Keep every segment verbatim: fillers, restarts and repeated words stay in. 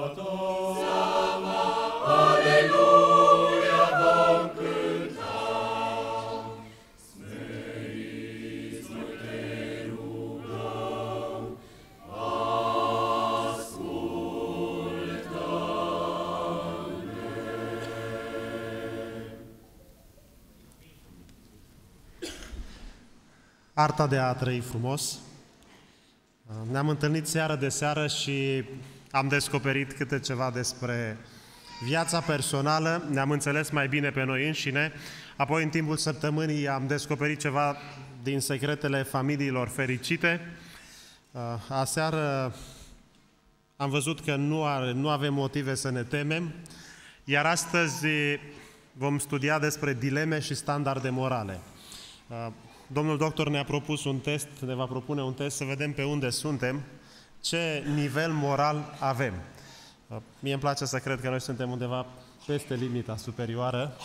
Arta de a trăi frumos. Ne-am întâlnit seară de seară și am descoperit câte ceva despre viața personală, ne-am înțeles mai bine pe noi înșine, apoi în timpul săptămânii am descoperit ceva din secretele familiilor fericite. Aseară am văzut că nu, are, nu avem motive să ne temem, iar astăzi vom studia despre dileme și standarde morale. Domnul doctor ne-a propus un test, ne va propune un test să vedem pe unde suntem, ce nivel moral avem. Mie îmi place să cred că noi suntem undeva peste limita superioară,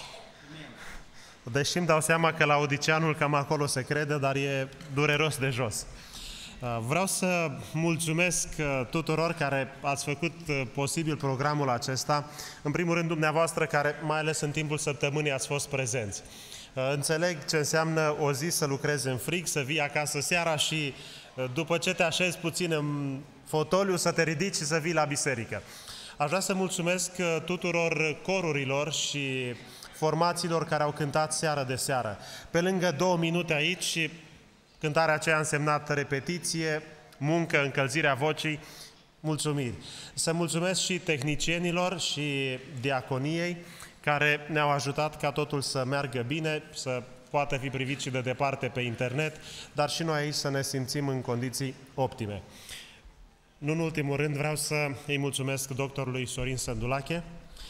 deși îmi dau seama că la Odiceanul cam acolo se crede, dar e dureros de jos. Vreau să mulțumesc tuturor care ați făcut posibil programul acesta, în primul rând dumneavoastră care, mai ales în timpul săptămânii, ați fost prezenți. Înțeleg ce înseamnă o zi să lucrezi în frig, să vii acasă seara și după ce te așezi puțin în fotoliu să te ridici și să vii la biserică. Aș vrea să mulțumesc tuturor corurilor și formațiilor care au cântat seară de seară. Pe lângă două minute aici, cântarea aceea a însemnat repetiție, muncă, încălzirea vocii, mulțumiri. Să mulțumesc și tehnicienilor și diaconiei care ne-au ajutat ca totul să meargă bine, să poată fi privit și de departe pe internet, dar și noi aici să ne simțim în condiții optime. Nu în ultimul rând vreau să îi mulțumesc doctorului Sorin Sândulache.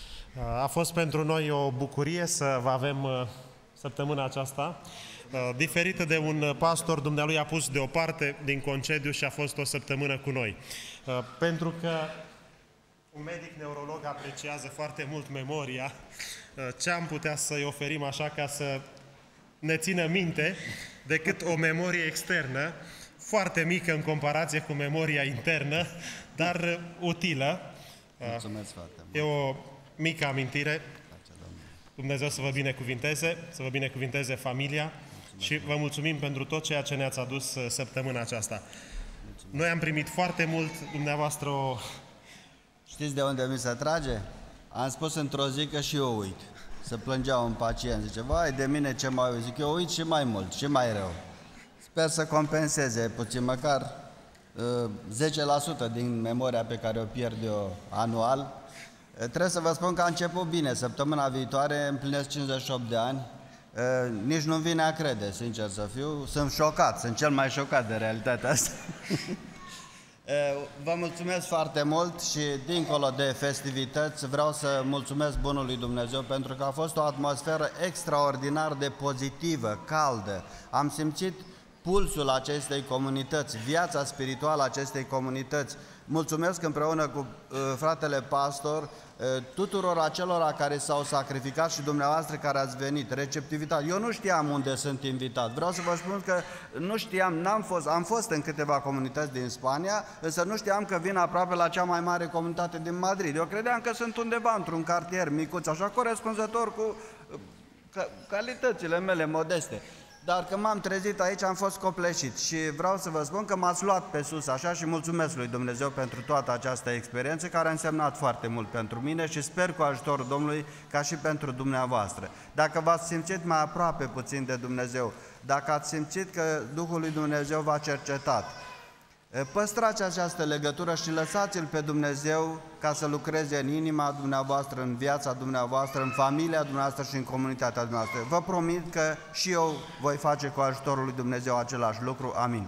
A fost pentru noi o bucurie să vă avem săptămâna aceasta. Diferită de un pastor, dumnealui a pus deoparte din concediu și a fost o săptămână cu noi. Pentru că un medic neurolog apreciază foarte mult memoria, ce am putea să-i oferim așa ca să ne țină minte decât o memorie externă, foarte mică în comparație cu memoria internă, dar utilă. Mulțumesc foarte mult. E o mică amintire. Dumnezeu să vă binecuvinteze, să vă binecuvinteze familia. Mulțumesc. Și vă mulțumim pentru tot ceea ce ne-ați adus săptămâna aceasta. Mulțumesc. Noi am primit foarte mult, dumneavoastră o... Știți de unde mi se trage? Am spus într-o zi că și eu uit. Se plângea un pacient, zice, vai de mine ce mai uit. Zic, eu uit și mai mult, și mai rău. Sper să compenseze puțin, măcar uh, zece la sută din memoria pe care o pierd eu anual. Uh, trebuie să vă spun că a început bine. Săptămâna viitoare împlinesc cincizeci și opt de ani. Uh, nici nu vine a crede, sincer să fiu. Sunt șocat, sunt cel mai șocat de realitatea asta. Vă mulțumesc foarte mult și dincolo de festivități vreau să mulțumesc Bunului Dumnezeu pentru că a fost o atmosferă extraordinar de pozitivă, caldă. Am simțit pulsul acestei comunități, viața spirituală a acestei comunități. Mulțumesc împreună cu uh, fratele pastor uh, tuturor acelora care s-au sacrificat și dumneavoastră care ați venit, receptivitate. Eu nu știam unde sunt invitat. Vreau să vă spun că nu știam, n-am fost, am fost în câteva comunități din Spania, însă nu știam că vin aproape la cea mai mare comunitate din Madrid. Eu credeam că sunt undeva într-un cartier micuț, așa corespunzător cu uh, calitățile mele modeste. Dar când m-am trezit aici am fost copleșit și vreau să vă spun că m-ați luat pe sus așa și mulțumesc lui Dumnezeu pentru toată această experiență care a însemnat foarte mult pentru mine și sper cu ajutorul Domnului ca și pentru dumneavoastră. Dacă v-ați simțit mai aproape puțin de Dumnezeu, dacă ați simțit că Duhul lui Dumnezeu v-a cercetat, păstrați această legătură și lăsați-L pe Dumnezeu ca să lucreze în inima dumneavoastră, în viața dumneavoastră, în familia dumneavoastră și în comunitatea dumneavoastră. Vă promit că și eu voi face cu ajutorul lui Dumnezeu același lucru. Amin.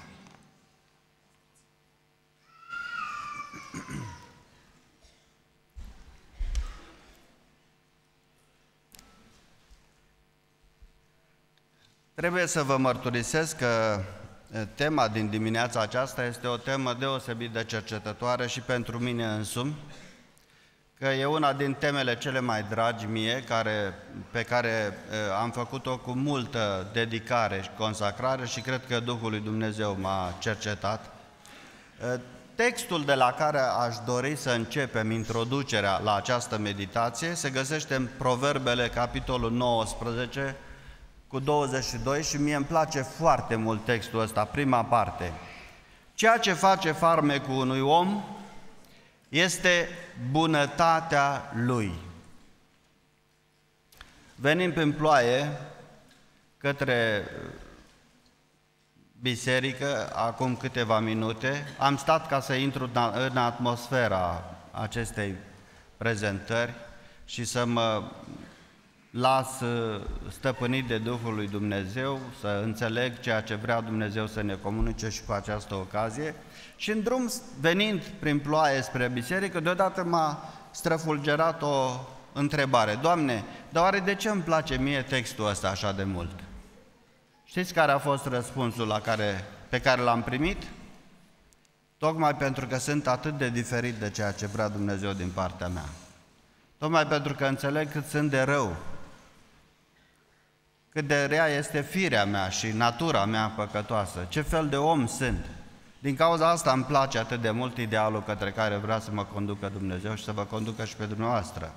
Trebuie să vă mărturisesc că tema din dimineața aceasta este o temă deosebit de cercetătoare și pentru mine însumi, că e una din temele cele mai dragi mie, care, pe care am făcut-o cu multă dedicare și consacrare și cred că Duhul lui Dumnezeu m-a cercetat. Textul de la care aș dori să începem introducerea la această meditație se găsește în Proverbele, capitolul nouăsprezece, cu douăzeci și doi, și mie îmi place foarte mult textul ăsta, prima parte. Ceea ce face farmecul unui om este bunătatea lui. Venim prin ploaie către biserică, acum câteva minute, am stat ca să intru în atmosfera acestei prezentări și să mă las stăpânit de Duhul lui Dumnezeu, să înțeleg ceea ce vrea Dumnezeu să ne comunice și cu această ocazie. Și în drum, venind prin ploaie spre biserică, deodată m-a străfulgerat o întrebare. Doamne, dar oare de ce îmi place mie textul ăsta așa de mult? Știți care a fost răspunsul la care, pe care l-am primit? Tocmai pentru că sunt atât de diferit de ceea ce vrea Dumnezeu din partea mea. Tocmai pentru că înțeleg cât sunt de rău, cât de rea este firea mea și natura mea păcătoasă, ce fel de om sunt. Din cauza asta îmi place atât de mult idealul către care vrea să mă conducă Dumnezeu și să vă conducă și pe dumneavoastră.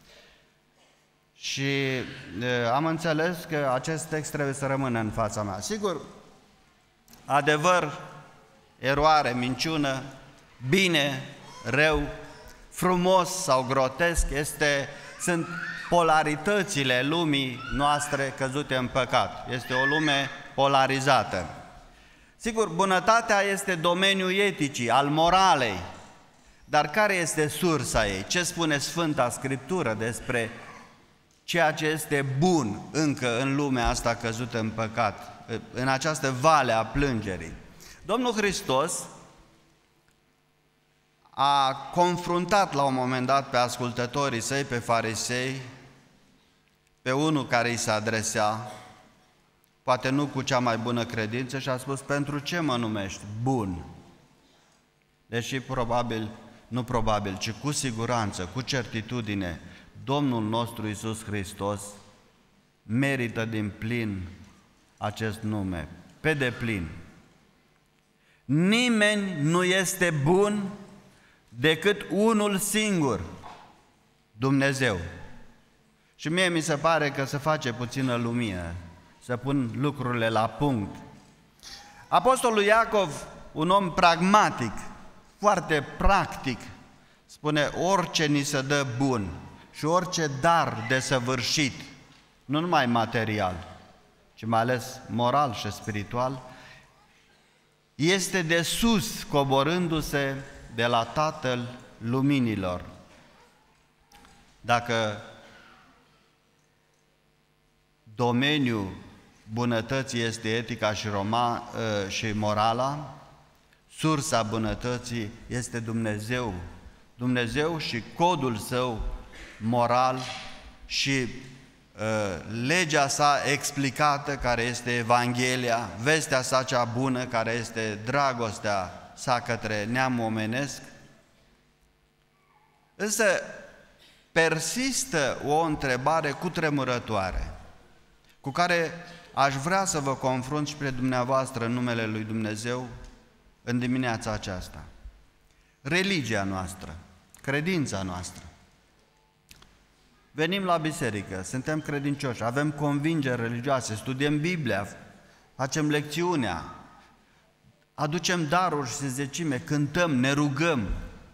Și e, am înțeles că acest text trebuie să rămână în fața mea. Sigur, adevăr, eroare, minciună, bine, rău, frumos sau grotesc, este, sunt polaritățile lumii noastre căzute în păcat. Este o lume polarizată. Sigur, bunătatea este domeniul eticii, al moralei, dar care este sursa ei? Ce spune Sfânta Scriptură despre ceea ce este bun încă în lumea asta căzută în păcat, în această vale a plângerii? Domnul Hristos a confruntat la un moment dat pe ascultătorii săi, pe farisei, pe unul care îi se adresa, poate nu cu cea mai bună credință, și a spus: pentru ce mă numești bun? Deși probabil, nu probabil, ci cu siguranță, cu certitudine, Domnul nostru Iisus Hristos merită din plin acest nume, pe deplin. Nimeni nu este bun decât unul singur, Dumnezeu. Și mie mi se pare că se face puțină lumină, să pun lucrurile la punct. Apostolul Iacov, un om pragmatic, foarte practic, spune: orice ni se dă bun și orice dar desăvârșit, nu numai material, ci mai ales moral și spiritual, este de sus, coborându-se de la Tatăl luminilor. Dacă domeniul bunătății este etica și, roma, și morala, sursa bunătății este Dumnezeu. Dumnezeu și codul său moral și uh, legea sa explicată, care este Evanghelia, vestea sa cea bună, care este dragostea sa către neamul omenesc. Însă persistă o întrebare cutremurătoare, cu care aș vrea să vă confrunt și pe dumneavoastră în numele lui Dumnezeu în dimineața aceasta. Religia noastră, credința noastră. Venim la biserică, suntem credincioși, avem convingeri religioase, studiem Biblia, facem lecțiunea, aducem daruri și zecime, cântăm, ne rugăm.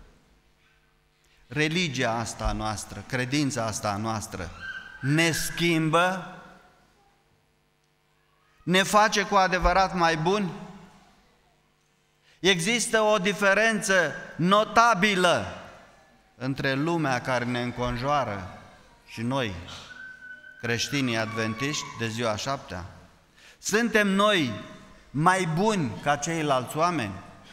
Religia asta noastră, credința asta noastră ne schimbă? Ne face cu adevărat mai buni? Există o diferență notabilă între lumea care ne înconjoară și noi, creștinii adventiști de ziua șaptea? Suntem noi mai buni ca ceilalți oameni?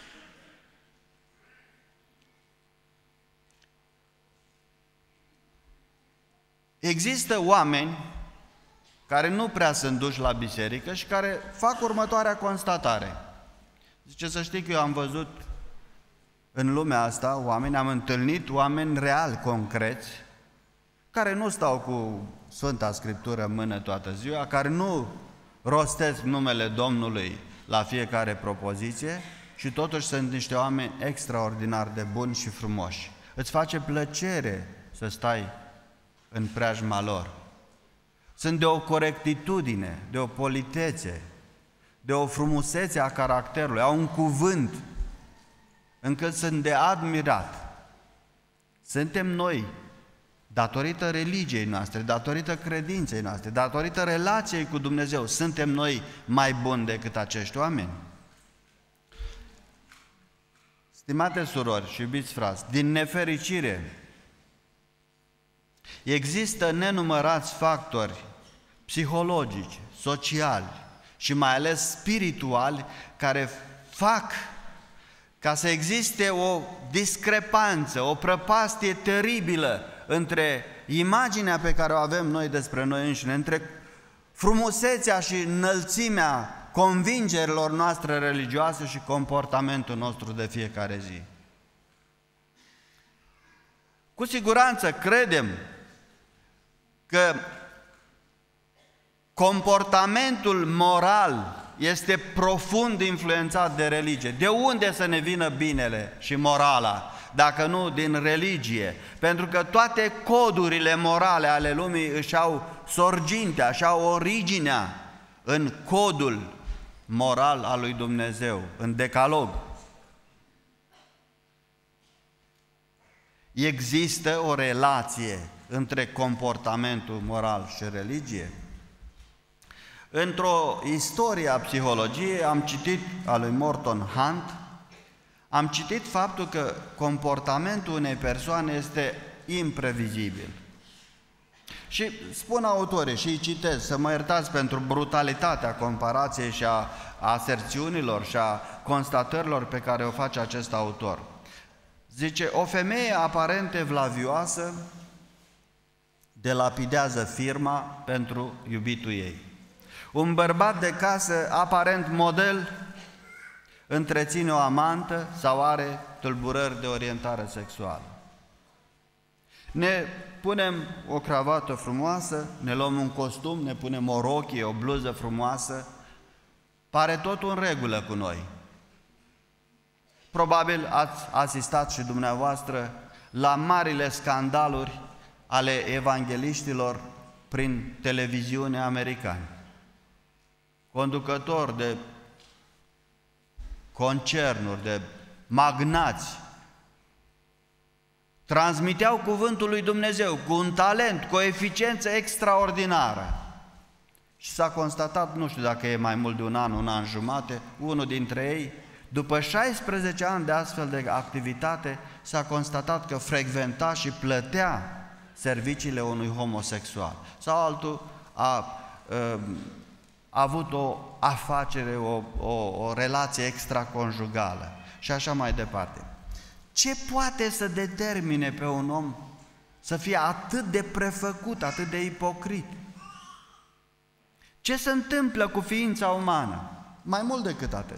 Există oameni care nu prea sunt duși la biserică și care fac următoarea constatare. Zice, să știi că eu am văzut în lumea asta oameni, am întâlnit oameni reali, concreți, care nu stau cu Sfânta Scriptură în mână toată ziua, care nu rostesc numele Domnului la fiecare propoziție, și totuși sunt niște oameni extraordinar de buni și frumoși. Îți face plăcere să stai în preajma lor. Sunt de o corectitudine, de o politețe, de o frumusețe a caracterului, au un cuvânt încât sunt de admirat. Suntem noi, datorită religiei noastre, datorită credinței noastre, datorită relației cu Dumnezeu, suntem noi mai buni decât acești oameni? Stimate surori și iubiți frați, din nefericire, există nenumărați factori psihologici, sociali și mai ales spirituali care fac ca să existe o discrepanță, o prăpastie teribilă între imaginea pe care o avem noi despre noi înșine, între frumusețea și înălțimea convingerilor noastre religioase și comportamentul nostru de fiecare zi. Cu siguranță credem că comportamentul moral este profund influențat de religie. De unde să ne vină binele și morala, dacă nu din religie? Pentru că toate codurile morale ale lumii își au sorgintea, își au originea în codul moral al lui Dumnezeu, în decalog. Există o relație între comportamentul moral și religie? Într-o istorie a psihologiei am citit a lui Morton Hunt, am citit faptul că comportamentul unei persoane este imprevizibil. Și spun autorii și îi citez, să mă iertați pentru brutalitatea comparației și a aserțiunilor și a constatărilor pe care o face acest autor. Zice, o femeie aparent evlavioasă delapidează firma pentru iubitul ei. Un bărbat de casă aparent model întreține o amantă sau are tulburări de orientare sexuală. Ne punem o cravată frumoasă, ne luăm un costum, ne punem o rochie, o bluză frumoasă, pare totul în regulă cu noi. Probabil ați asistat și dumneavoastră la marile scandaluri ale evangeliștilor prin televiziune americani. Conducători de concernuri, de magnați, transmiteau cuvântul lui Dumnezeu cu un talent, cu o eficiență extraordinară. Și s-a constatat, nu știu dacă e mai mult de un an, un an jumate, unul dintre ei, după șaisprezece ani de astfel de activitate, s-a constatat că frecventa și plătea serviciile unui homosexual. Sau altul a, a, a avut o afacere, o, o, o relație extraconjugală și așa mai departe. Ce poate să determine pe un om să fie atât de prefăcut, atât de ipocrit? Ce se întâmplă cu ființa umană? Mai mult decât atât.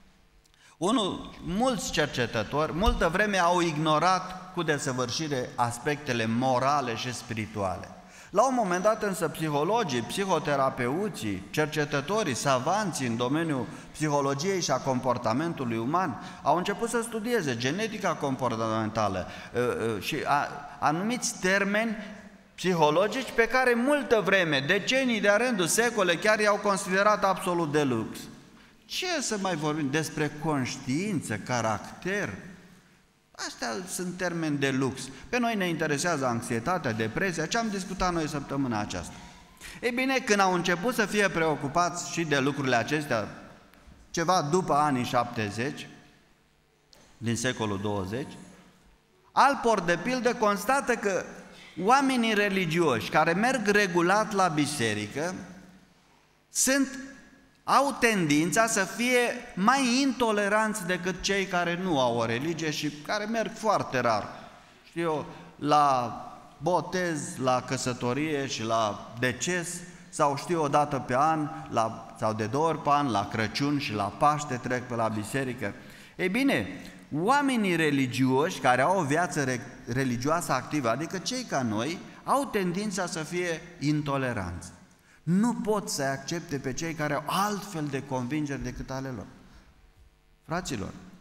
Unul, mulți cercetători, multă vreme au ignorat cu desăvârșire aspectele morale și spirituale. La un moment dat însă psihologii, psihoterapeuții, cercetătorii, savanții în domeniul psihologiei și a comportamentului uman au început să studieze genetica comportamentală și anumiți termeni psihologici pe care multă vreme, decenii de-a rândul, secole, chiar i-au considerat absolut de lux. Ce să mai vorbim despre conștiință, caracter? Astea sunt termeni de lux. Pe noi ne interesează anxietatea, depresia, ce am discutat noi săptămâna aceasta. Ei bine, când au început să fie preocupați și de lucrurile acestea, ceva după anii șaptezeci, din secolul douăzeci, Alport, de pildă, constată că oamenii religioși care merg regulat la biserică sunt au tendința să fie mai intoleranți decât cei care nu au o religie și care merg foarte rar, știu eu, la botez, la căsătorie și la deces, sau știu o dată pe an, la, sau de două ori pe an, la Crăciun și la Paște trec pe la biserică. Ei bine, oamenii religioși care au o viață religioasă activă, adică cei ca noi, au tendința să fie intoleranți. Nu pot să accepte pe cei care au altfel de convingeri decât ale lor. Fraților,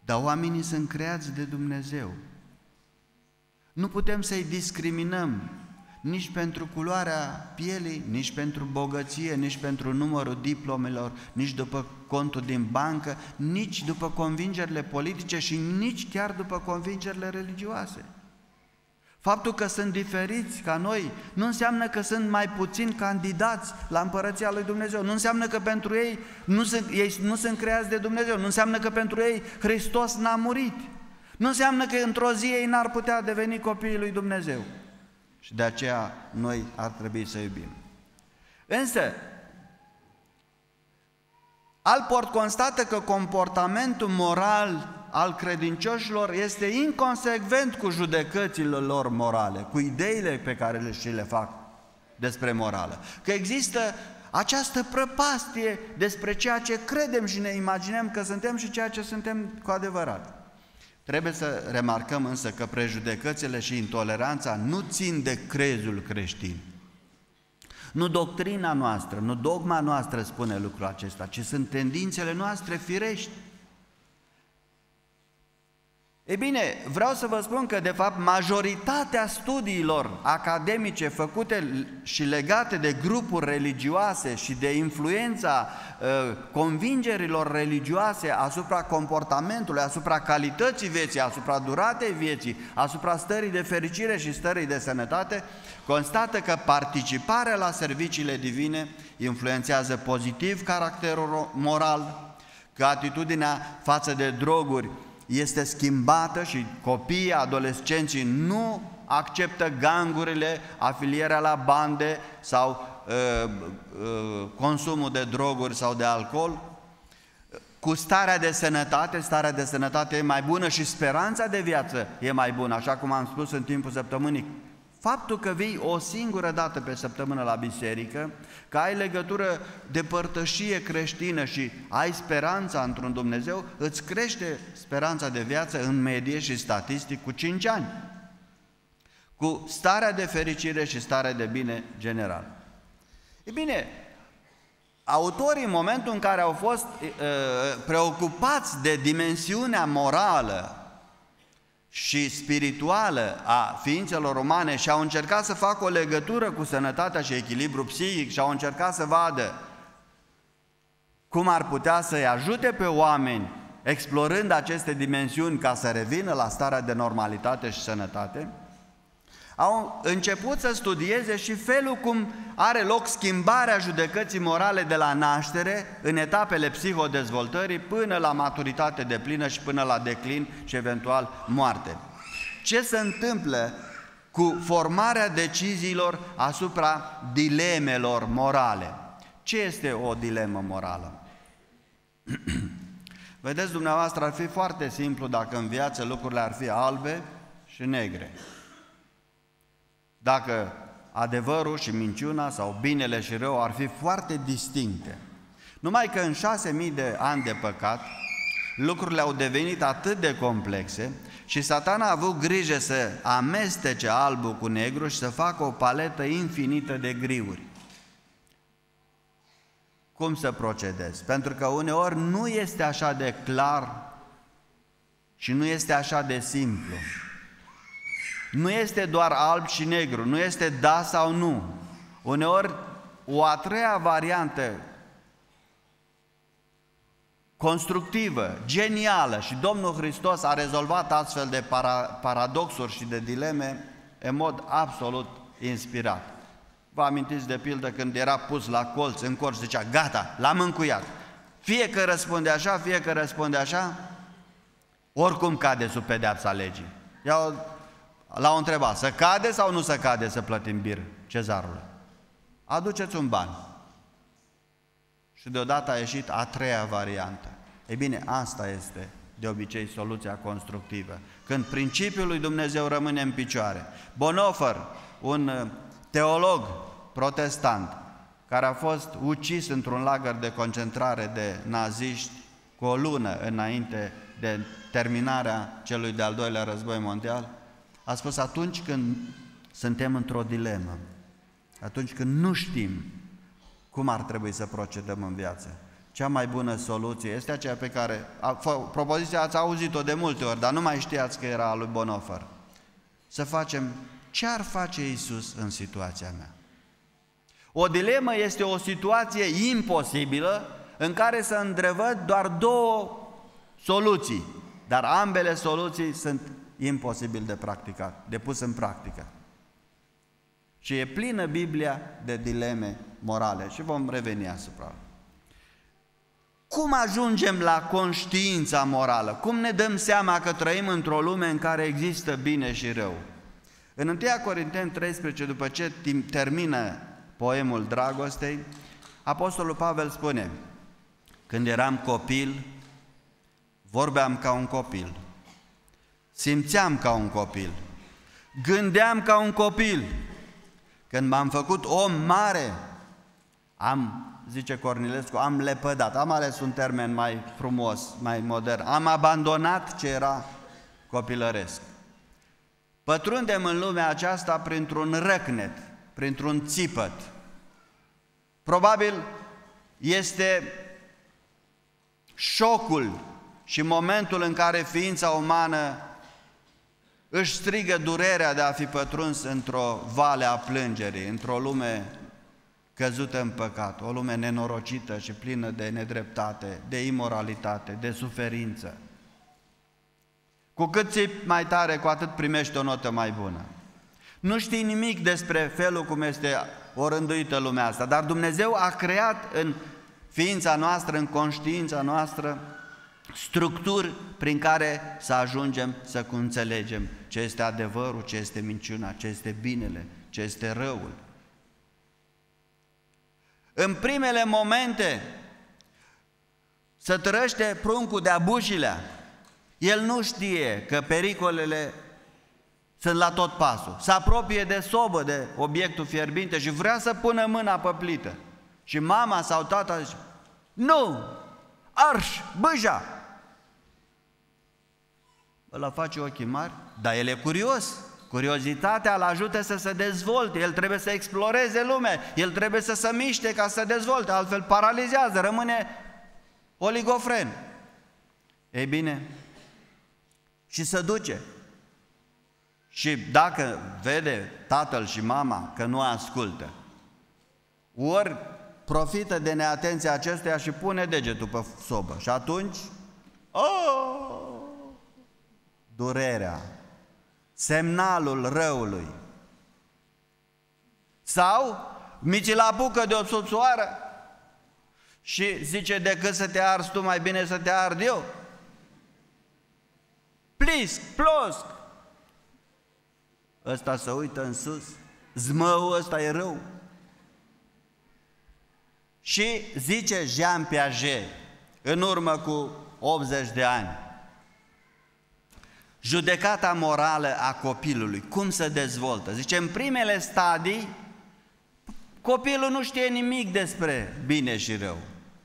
Dar oamenii sunt creați de Dumnezeu. Nu putem să-i discriminăm nici pentru culoarea pielii, nici pentru bogăție, nici pentru numărul diplomelor, nici după contul din bancă, nici după convingerile politice și nici chiar după convingerile religioase. Faptul că sunt diferiți ca noi nu înseamnă că sunt mai puțini candidați la Împărăția lui Dumnezeu, nu înseamnă că pentru ei nu sunt, ei nu sunt creați de Dumnezeu, nu înseamnă că pentru ei Hristos n-a murit, nu înseamnă că într-o zi ei n-ar putea deveni copiii lui Dumnezeu. Și de aceea noi ar trebui să iubim. Însă, Alport constată că comportamentul moral al credincioșilor este inconsecvent cu judecățile lor morale, cu ideile pe care le și le fac despre morală. Că există această prăpastie despre ceea ce credem și ne imaginăm că suntem și ceea ce suntem cu adevărat. Trebuie să remarcăm însă că prejudecățile și intoleranța nu țin de crezul creștin. Nu doctrina noastră, nu dogma noastră spune lucrul acesta, ci sunt tendințele noastre firești. Ei bine, vreau să vă spun că, de fapt, majoritatea studiilor academice făcute și legate de grupuri religioase și de influența uh, convingerilor religioase asupra comportamentului, asupra calității vieții, asupra duratei vieții, asupra stării de fericire și stării de sănătate, constată că participarea la serviciile divine influențează pozitiv caracterul moral, că atitudinea față de droguri este schimbată și copiii, adolescenții nu acceptă gangurile, afilierea la bande sau uh, uh, consumul de droguri sau de alcool. Cu starea de sănătate, starea de sănătate e mai bună și speranța de viață e mai bună, așa cum am spus în timpul săptămânii. Faptul că vii o singură dată pe săptămână la biserică, că ai legătură de părtășie creștină și ai speranța într-un Dumnezeu, îți crește speranța de viață în medie și statistic cu cinci ani, cu starea de fericire și starea de bine general. E bine, autorii, în momentul în care au fost uh, preocupați de dimensiunea morală și spirituală a ființelor umane și au încercat să facă o legătură cu sănătatea și echilibrul psihic și au încercat să vadă cum ar putea să-i ajute pe oameni explorând aceste dimensiuni ca să revină la starea de normalitate și sănătate, au început să studieze și felul cum are loc schimbarea judecății morale de la naștere în etapele psihodezvoltării până la maturitate deplină și până la declin și eventual moarte. Ce se întâmplă cu formarea deciziilor asupra dilemelor morale? Ce este o dilemă morală? Vedeți, dumneavoastră, ar fi foarte simplu dacă în viață lucrurile ar fi albe și negre. Dacă adevărul și minciuna sau binele și rău ar fi foarte distincte. Numai că în șase mii de ani de păcat, lucrurile au devenit atât de complexe și Satana a avut grijă să amestece albul cu negru și să facă o paletă infinită de griuri. Cum să procedezi? Pentru că uneori nu este așa de clar și nu este așa de simplu. Nu este doar alb și negru, nu este da sau nu. Uneori, o a treia variantă constructivă, genială, și Domnul Hristos a rezolvat astfel de para, paradoxuri și de dileme în mod absolut inspirat. Vă amintiți de pildă când era pus la colț, în colț, zicea, gata, l-am încuiat. Fie că răspunde așa, fie că răspunde așa, oricum cade sub pedeapsa legii. I-au L-au întrebat, să cade sau nu să cade să plătim bir cezarului? Aduceți un ban. Și deodată a ieșit a treia variantă. Ei bine, asta este de obicei soluția constructivă. Când principiul lui Dumnezeu rămâne în picioare. Bonhoeffer, un teolog protestant, care a fost ucis într-un lagăr de concentrare de naziști cu o lună înainte de terminarea celui de-al doilea război mondial, a spus, atunci când suntem într-o dilemă, atunci când nu știm cum ar trebui să procedăm în viață, cea mai bună soluție este aceea pe care, propoziția ați auzit-o de multe ori, dar nu mai știați că era a lui Bonhoeffer. Să facem ce ar face Iisus în situația mea. O dilemă este o situație imposibilă în care să întrevăd doar două soluții, dar ambele soluții sunt imposibil de practicat, de pus în practică. Și e plină Biblia de dileme morale și vom reveni asupra. Cum ajungem la conștiința morală? Cum ne dăm seama că trăim într-o lume în care există bine și rău? În întâi Corinteni treisprezece, după ce termină poemul dragostei, Apostolul Pavel spune: când eram copil, vorbeam ca un copil, simțeam ca un copil, gândeam ca un copil. Când m-am făcut om mare, am, zice Cornilescu, am lepădat, am ales un termen mai frumos, mai modern, am abandonat ce era copilăresc. Pătrundem în lumea aceasta printr-un răcnet, printr-un țipăt. Probabil este șocul și momentul în care ființa umană își strigă durerea de a fi pătruns într-o vale a plângerii, într-o lume căzută în păcat, o lume nenorocită și plină de nedreptate, de imoralitate, de suferință. Cu cât țipi mai tare, cu atât primești o notă mai bună. Nu știi nimic despre felul cum este orânduită lumea asta, dar Dumnezeu a creat în ființa noastră, în conștiința noastră, structuri prin care să ajungem să înțelegem ce este adevărul, ce este minciuna, ce este binele, ce este răul. În primele momente să trăște pruncul de-a bușilea, el nu știe că pericolele sunt la tot pasul. Se apropie de sobă, de obiectul fierbinte și vrea să pună mâna pe plită. Și mama sau tata zice: nu, arș, bâja. Ăla face ochii mari, dar el e curios. Curiozitatea îl ajută să se dezvolte, el trebuie să exploreze lumea, el trebuie să se miște ca să se dezvolte, altfel paralizează, rămâne oligofren. Ei bine, și se duce. Și dacă vede tatăl și mama că nu ascultă, ori profită de neatenția acestuia și pune degetul pe sobă. Și atunci, oh, durerea, semnalul răului. Sau mici-l apucă de o subsoară și zice: decât să te arzi tu, mai bine să te ard eu. Plisc, plosc. Ăsta se uită în sus, zmăul ăsta e rău. Și zice Jean Piaget, în urmă cu optzeci de ani, judecata morală a copilului, cum se dezvoltă? Zice, în primele stadii, copilul nu știe nimic despre bine și rău.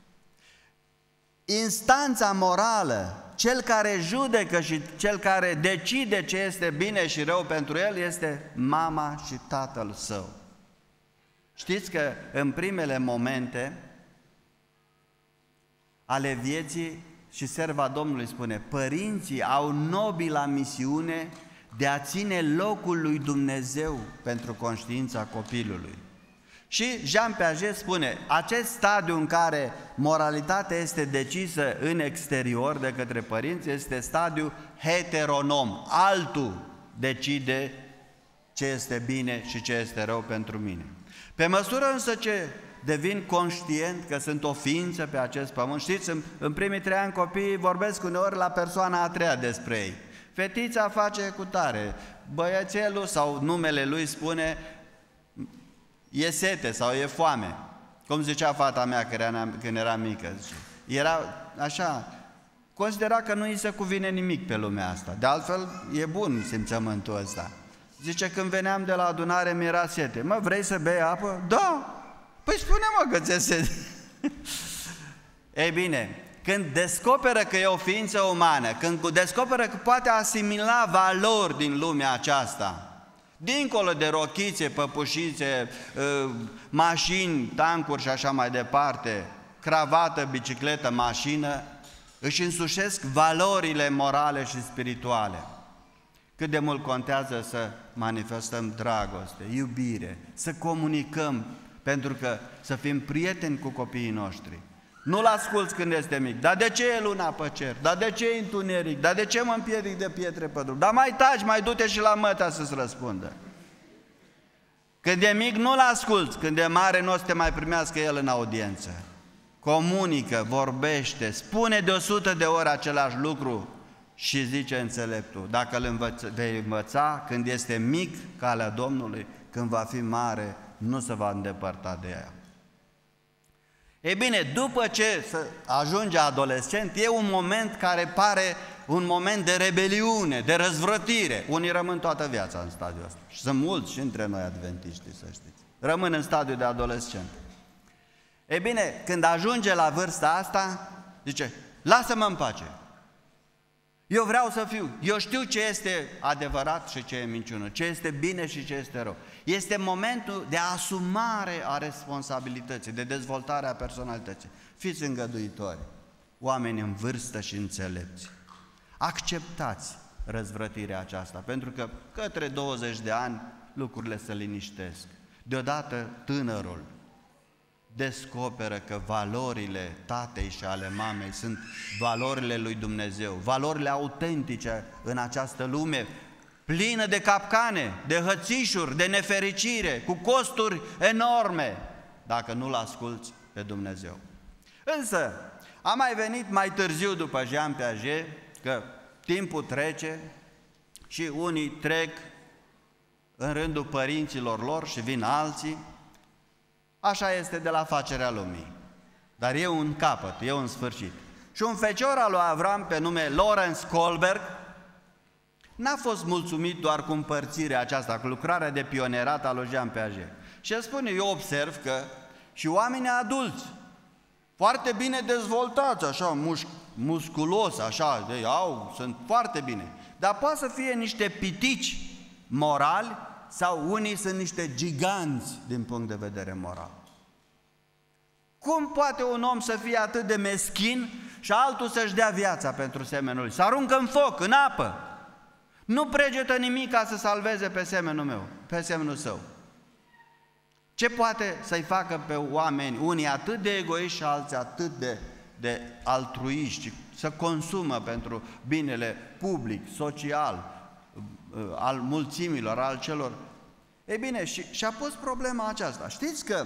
Instanța morală, cel care judecă și cel care decide ce este bine și rău pentru el, este mama și tatăl său. Știți că în primele momente ale vieții, și serva Domnului spune, părinții au nobila misiune de a ține locul lui Dumnezeu pentru conștiința copilului. Și Jean Piaget spune, acest stadiu în care moralitatea este decisă în exterior de către părinți este stadiul heteronom. Altul decide ce este bine și ce este rău pentru mine. Pe măsură însă ce devin conștient că sunt o ființă pe acest pământ, știți, în, în primii trei ani copiii vorbesc uneori la persoana a treia despre ei. Fetița face cu tare, băiețelul sau numele lui spune e sete sau e foame. Cum zicea fata mea când era mică. Era așa, considera că nu îi se cuvine nimic pe lumea asta. De altfel, e bun simțământul ăsta. Zice, când veneam de la adunare, mi-era sete. Mă, vrei să bei apă? Da! Păi spune-mă că ți-e sete. Ei bine, când descoperă că e o ființă umană, când descoperă că poate asimila valori din lumea aceasta, dincolo de rochițe, păpușițe, mașini, tancuri și așa mai departe, cravată, bicicletă, mașină, își însușesc valorile morale și spirituale. Cât de mult contează să manifestăm dragoste, iubire, să comunicăm, pentru că să fim prieteni cu copiii noștri. Nu-l asculți când este mic. Dar de ce e luna pe cer? Dar de ce e întuneric? Dar de ce mă împiedic de pietre pe drum? Dar mai taci, mai du-te și la măta să-ți răspundă. Când e mic, nu-l asculți. Când e mare, nu o să te mai primească el în audiență. Comunică, vorbește, spune de o sută de ori același lucru și zice înțeleptul. Dacă îl învăț- vei învăța când este mic calea Domnului, când va fi mare, nu se va îndepărta de ea. Ei bine, după ce ajunge adolescent, e un moment care pare un moment de rebeliune, de răzvrătire. Unii rămân toată viața în stadiul ăsta. Și sunt mulți și între noi adventiștii, să știți. Rămân în stadiul de adolescent. Ei bine, când ajunge la vârsta asta, zice, lasă-mă în pace. Eu vreau să fiu, eu știu ce este adevărat și ce e minciună, ce este bine și ce este rău. Este momentul de asumare a responsabilității, de dezvoltare a personalității. Fiți îngăduitori, oameni în vârstă și înțelepți. Acceptați răzvrătirea aceasta, pentru că către douăzeci de ani lucrurile se liniștesc. Deodată tânărul descoperă că valorile tatei și ale mamei sunt valorile lui Dumnezeu, valorile autentice în această lume plină de capcane, de hățișuri, de nefericire, cu costuri enorme, dacă nu-L asculți pe Dumnezeu. Însă, a mai venit mai târziu după Jean Piaget, că timpul trece și unii trec în rândul părinților lor și vin alții. Așa este de la facerea lumii. Dar e un capăt, e un sfârșit. Și un fecior al lui Avram pe nume Lawrence Kohlberg n-a fost mulțumit doar cu împărțirea aceasta, cu lucrarea de pionerat a lui Jean Piaget. Și el spune, eu observ că și oamenii adulți, foarte bine dezvoltați, așa, muș musculos, așa, de, au, sunt foarte bine, dar poate să fie niște pitici morali sau unii sunt niște giganți din punct de vedere moral. Cum poate un om să fie atât de meschin și altul să-și dea viața pentru semenul lui? Să aruncă în foc, în apă. Nu pregetă nimic ca să salveze pe semenul meu, pe semenul său. Ce poate să-i facă pe oameni, unii atât de egoiști și alții atât de, de altruiști, să consumă pentru binele public, social, al mulțimilor, al celor. Ei bine, și, și-a pus problema aceasta. Știți că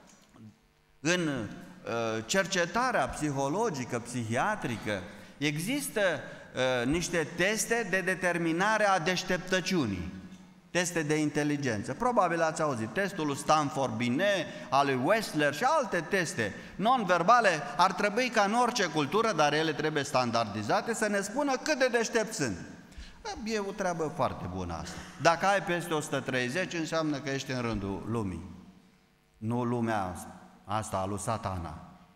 în uh, cercetarea psihologică, psihiatrică, există uh, niște teste de determinare a deșteptăciunii, teste de inteligență. Probabil ați auzit, testul lui Stanford-Binet, al lui Wechsler și alte teste non-verbale. Ar trebui ca în orice cultură, dar ele trebuie standardizate, să ne spună cât de deștepți sunt. E o treabă foarte bună asta. Dacă ai peste o sută treizeci, înseamnă că ești în rândul lumii. Nu lumea asta a lui Satana.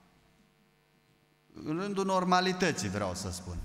În rândul normalității, vreau să spun.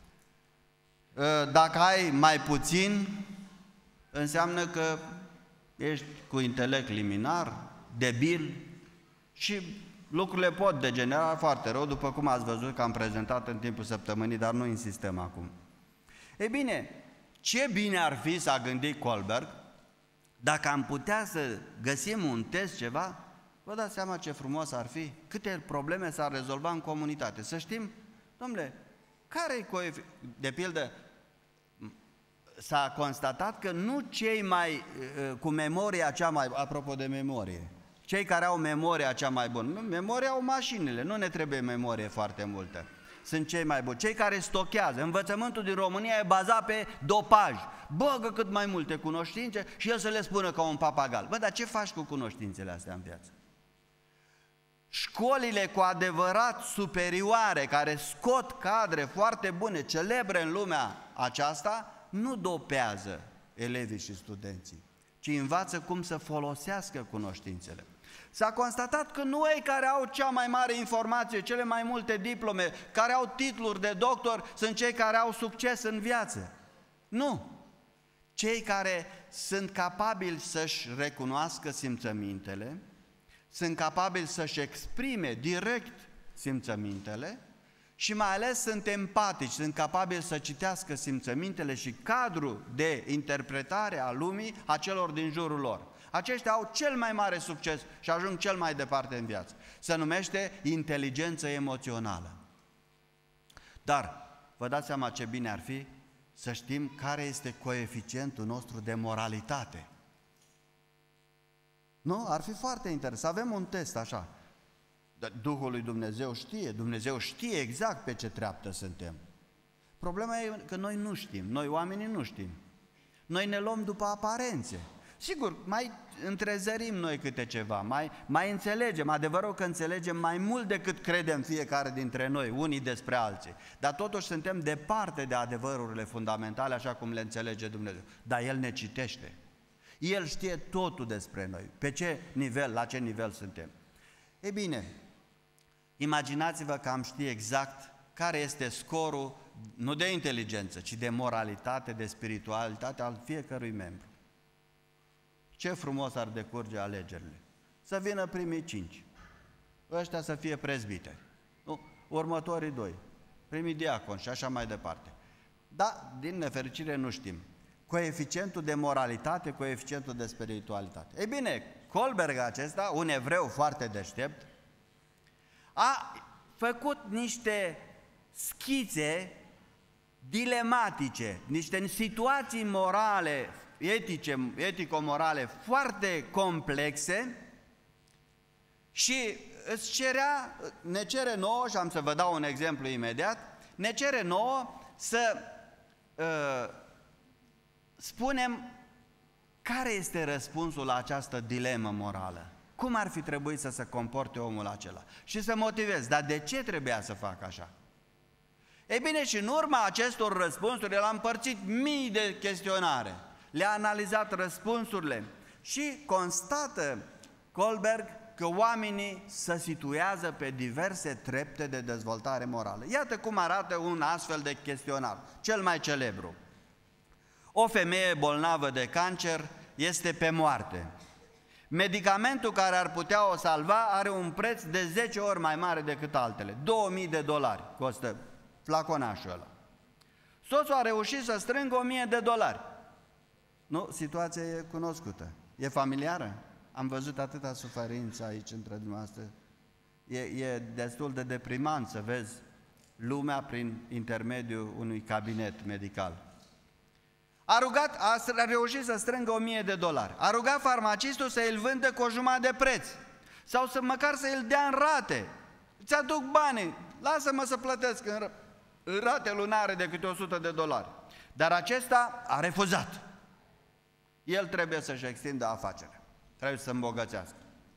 Dacă ai mai puțin, înseamnă că ești cu intelect liminar, debil și lucrurile pot degenera foarte rău, după cum ați văzut că am prezentat în timpul săptămânii, dar nu insistăm acum. Ei bine, ce bine ar fi, s-a gândit Kohlberg, dacă am putea să găsim un test, ceva, vă dați seama ce frumos ar fi, câte probleme s-ar rezolva în comunitate. Să știm, domnule, care-i coeficient? De pildă, s-a constatat că nu cei mai, cu memoria cea mai, apropo de memorie, cei care au memoria cea mai bună, memoria au mașinile, nu ne trebuie memorie foarte multă. Sunt cei mai buni, cei care stochează. Învățământul din România e bazat pe dopaj. Băgă cât mai multe cunoștințe și el să le spună ca un papagal. Bă, dar ce faci cu cunoștințele astea în viață? Școlile cu adevărat superioare, care scot cadre foarte bune, celebre în lumea aceasta, nu dopează elevii și studenții, ci învață cum să folosească cunoștințele. S-a constatat că nu ei care au cea mai mare informație, cele mai multe diplome, care au titluri de doctor, sunt cei care au succes în viață. Nu! Cei care sunt capabili să-și recunoască simțămintele, sunt capabili să-și exprime direct simțămintele și mai ales sunt empatici, sunt capabili să citească simțămintele și cadrul de interpretare a lumii a celor din jurul lor. Aceștia au cel mai mare succes și ajung cel mai departe în viață. Se numește inteligență emoțională. Dar vă dați seama ce bine ar fi să știm care este coeficientul nostru de moralitate. Nu? Ar fi foarte interesant. Să avem un test așa. Duhul lui Dumnezeu știe, Dumnezeu știe exact pe ce treaptă suntem. Problema e că noi nu știm, noi oamenii nu știm. Noi ne luăm după aparențe. Sigur, mai întrezărim noi câte ceva, mai, mai înțelegem, adevărul că înțelegem mai mult decât credem fiecare dintre noi, unii despre alții. Dar totuși suntem departe de adevărurile fundamentale așa cum le înțelege Dumnezeu. Dar El ne citește. El știe totul despre noi, pe ce nivel, la ce nivel suntem. Ei bine, imaginați-vă că am ști exact care este scorul, nu de inteligență, ci de moralitate, de spiritualitate al fiecărui membru. Ce frumos ar decurge alegerile. Să vină primii cinci, ăștia să fie prezbiteri, nu? Următorii doi, primii diaconi și așa mai departe. Dar, din nefericire, nu știm. Coeficientul de moralitate, coeficientul de spiritualitate. Ei bine, Kohlberg acesta, un evreu foarte deștept, a făcut niște schițe dilematice, niște situații morale, etice, etico-morale foarte complexe și îți cerea, ne cere nouă, și am să vă dau un exemplu imediat, ne cere nouă să uh, spunem care este răspunsul la această dilemă morală. Cum ar fi trebuit să se comporte omul acela? Și să motivez, dar de ce trebuia să facă așa? Ei bine, și în urma acestor răspunsuri, el a împărțit mii de chestionare, le-a analizat răspunsurile și constată Kohlberg că oamenii se situează pe diverse trepte de dezvoltare morală. Iată cum arată un astfel de chestionar, cel mai celebru. O femeie bolnavă de cancer este pe moarte. Medicamentul care ar putea o salva are un preț de zece ori mai mare decât altele. două mii de dolari costă flaconașul ăla. Soțul a reușit să strângă o mie de dolari. Nu? Situația e cunoscută. E familiară? Am văzut atâta suferință aici între dumneavoastră. E, e destul de deprimant să vezi lumea prin intermediul unui cabinet medical. A rugat, a reușit să strângă o mie de dolari. A rugat farmacistul să îl vândă cu o jumătate de preț. Sau să măcar să îl dea în rate. Îți aduc banii, lasă-mă să plătesc în, în rate lunare de câte o sută de dolari. Dar acesta a refuzat. El trebuie să-și extindă afacerea. Trebuie să îmbogățească.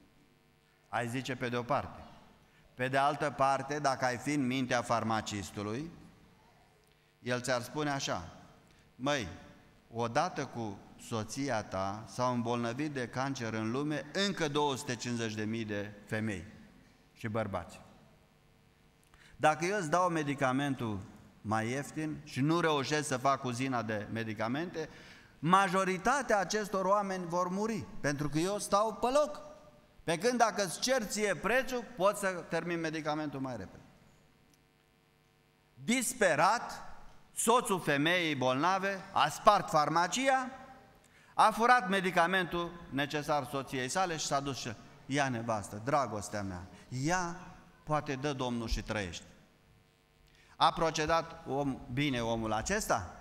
Ai zice pe de o parte. Pe de altă parte, dacă ai fi în mintea farmacistului, el ți-ar spune așa: măi, odată cu soția ta s-au îmbolnăvit de cancer în lume încă două sute cincizeci de mii de femei și bărbați. Dacă eu îți dau medicamentul mai ieftin și nu reușesc să fac uzina de medicamente, majoritatea acestor oameni vor muri, pentru că eu stau pe loc. Pe când dacă îți cer ție prețul, poți să termin medicamentul mai repede. Disperat, soțul femeii bolnave a spart farmacia, a furat medicamentul necesar soției sale și s-a dus și ia nevastă, dragostea mea, ia, poate dă Domnul și trăiești. A procedat om, bine omul acesta?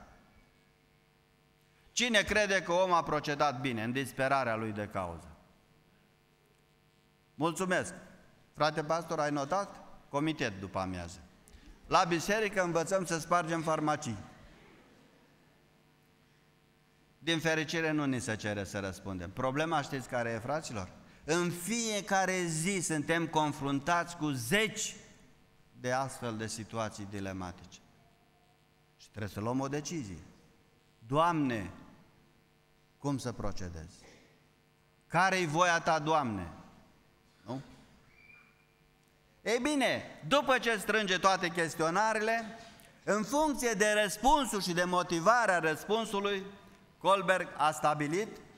Cine crede că omul a procedat bine în disperarea lui de cauză? Mulțumesc! Frate pastor, ai notat? Comitet după amiază. La biserică învățăm să spargem farmacii. Din fericire nu ni se cere să răspundem. Problema știți care e, fraților? În fiecare zi suntem confruntați cu zeci de astfel de situații dilematice. Și trebuie să luăm o decizie. Doamne, cum să procedez? Care-i voia Ta, Doamne? Nu? Ei bine, după ce strânge toate chestionarele, în funcție de răspunsul și de motivarea răspunsului, Kohlberg a stabilit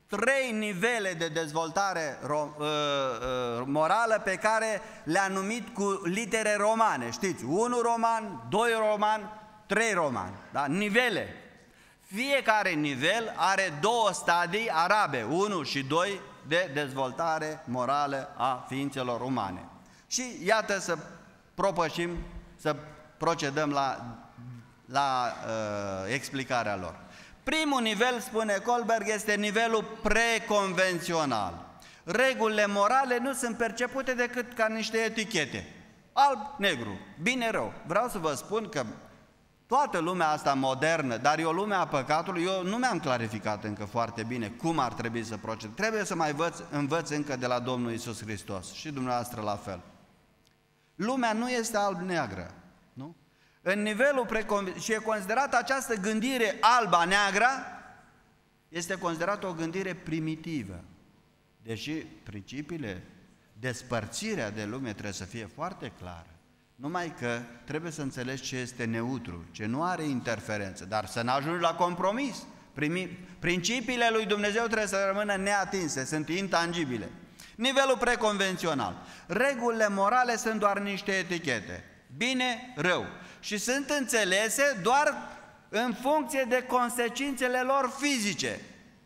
trei nivele de dezvoltare ro, uh, uh, morală pe care le-a numit cu litere romane. Știți, unu roman, doi roman, trei roman. Da? Nivele. Fiecare nivel are două stadii arabe, unu și doi, de dezvoltare morală a ființelor umane. Și iată să propășim, să procedăm la, la uh, explicarea lor. Primul nivel, spune Kohlberg, este nivelul preconvențional. Regulile morale nu sunt percepute decât ca niște etichete. Alb, negru, bine, rău. Vreau să vă spun că toată lumea asta modernă, dar e o lume a păcatului, eu nu mi-am clarificat încă foarte bine cum ar trebui să proced. Trebuie să mai învăț, învăț încă de la Domnul Iisus Hristos și dumneavoastră la fel. Lumea nu este alb-neagră, nu? În nivelul preconvențional, și e considerată această gândire alba-neagră, este considerată o gândire primitivă. Deși principiile, despărțirea de lume trebuie să fie foarte clară. Numai că trebuie să înțelegi ce este neutru, ce nu are interferență, dar să nu ajungi la compromis. Principiile lui Dumnezeu trebuie să rămână neatinse, sunt intangibile. Nivelul preconvențional. Regulile morale sunt doar niște etichete. Bine, rău. Și sunt înțelese doar în funcție de consecințele lor fizice.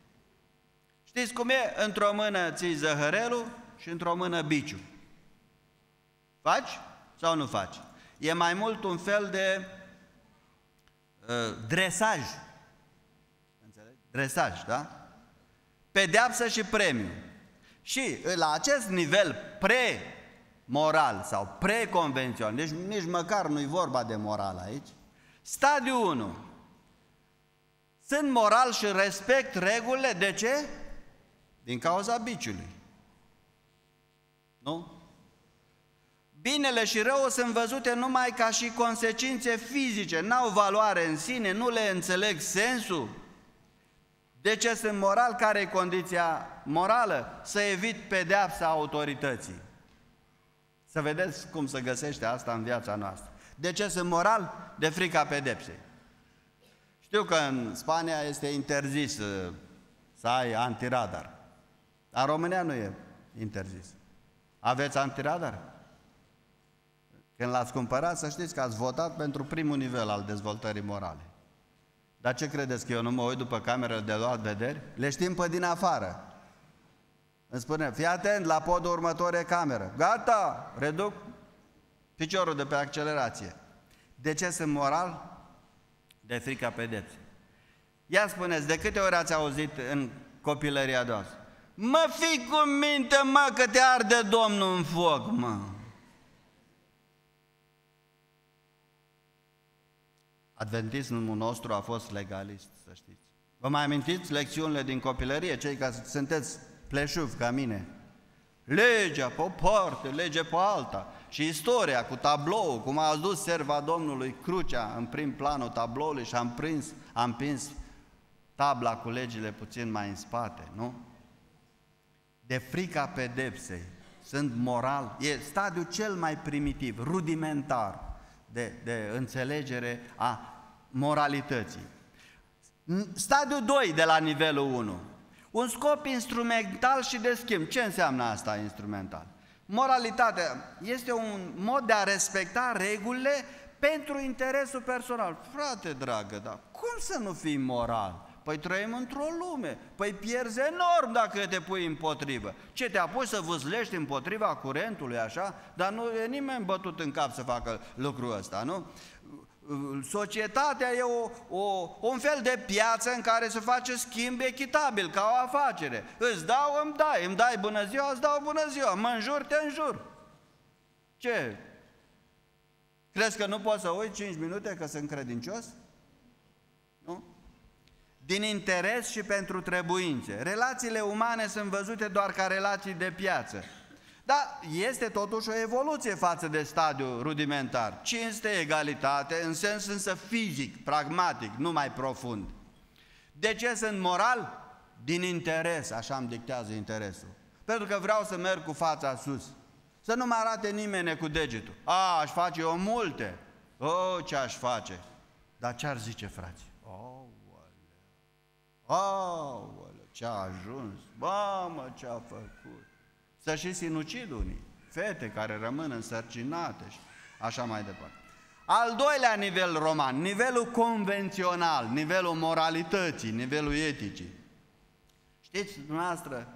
Știți cum e? Într-o mână ții zăhărelul și într-o mână biciul. Faci sau nu faci? E mai mult un fel de uh, dresaj. Înțelegi? Dresaj, da? Pedeapsă și premiu. Și la acest nivel pre-moral sau preconvențional, deci nici măcar nu-i vorba de moral aici, stadiul unu. Sunt moral și respect regulile, de ce? Din cauza biciului. Nu? Binele și răul sunt văzute numai ca și consecințe fizice, n-au valoare în sine, nu le înțeleg sensul. De ce sunt moral? Care e condiția morală? Să evit pedeapsa autorității. Să vedeți cum se găsește asta în viața noastră. De ce sunt moral? De frica pedepsei. Știu că în Spania este interzis să ai antiradar. Dar în România nu e interzis. Aveți antiradar? Când l-ați cumpărat, să știți că ați votat pentru primul nivel al dezvoltării morale. Dar ce credeți, că eu nu mă uit după camerele de luat vederi? Le știm pe din afară. Îmi spune, fii atent, la podul următor e cameră. Gata, reduc piciorul de pe accelerație. De ce sunt moral? De frica pedepsei. Ia spuneți, de câte ori ați auzit în copilăria voastră? Mă, fii cu minte, mă, că te arde Domnul în foc, mă. Adventismul nostru a fost legalist, să știți. Vă mai amintiți lecțiunile din copilărie, cei care sunteți pleșuvi ca mine? Legea pe o parte, lege pe alta. Și istoria cu tablou, cum a adus serva Domnului crucea în prim planul tabloului și am prins, am prins tabla cu legile puțin mai în spate, nu? De frica pedepsei, sunt moral, e stadiul cel mai primitiv, rudimentar de, de înțelegere a moralității. Stadiul doi de la nivelul unu, un scop instrumental și de schimb. Ce înseamnă asta instrumental? Moralitatea este un mod de a respecta regulile pentru interesul personal. Frate dragă, dar cum să nu fii moral? Păi trăim într-o lume, păi pierzi enorm dacă te pui împotrivă. Ce, te apuci să vâslești împotriva curentului așa? Dar nu e nimeni bătut în cap să facă lucrul ăsta, nu? Societatea e o, o, un fel de piață în care se face schimb echitabil, ca o afacere. Îți dau, îmi dai, îmi dai bună ziua, îți dau bună ziua, mă înjur, te înjur. Ce? Crezi că nu poți să uiți cinci minute că sunt credincios? Nu? Din interes și pentru trebuințe. Relațiile umane sunt văzute doar ca relații de piață. Dar este totuși o evoluție față de stadiul rudimentar. Cinste, egalitate, în sens însă fizic, pragmatic, nu mai profund. De ce sunt moral? Din interes, așa îmi dictează interesul. Pentru că vreau să merg cu fața sus. Să nu mă arate nimeni cu degetul. A, aș face eu multe. O, ce aș face? Dar ce ar zice, frații? Aoleu, aoleu, Ce-a ajuns, mamă, ce-a făcut. Să și sinucid unii, fete care rămân însărcinate și așa mai departe. Al doilea nivel roman, nivelul convențional, nivelul moralității, nivelul eticii. Știți, dumneavoastră,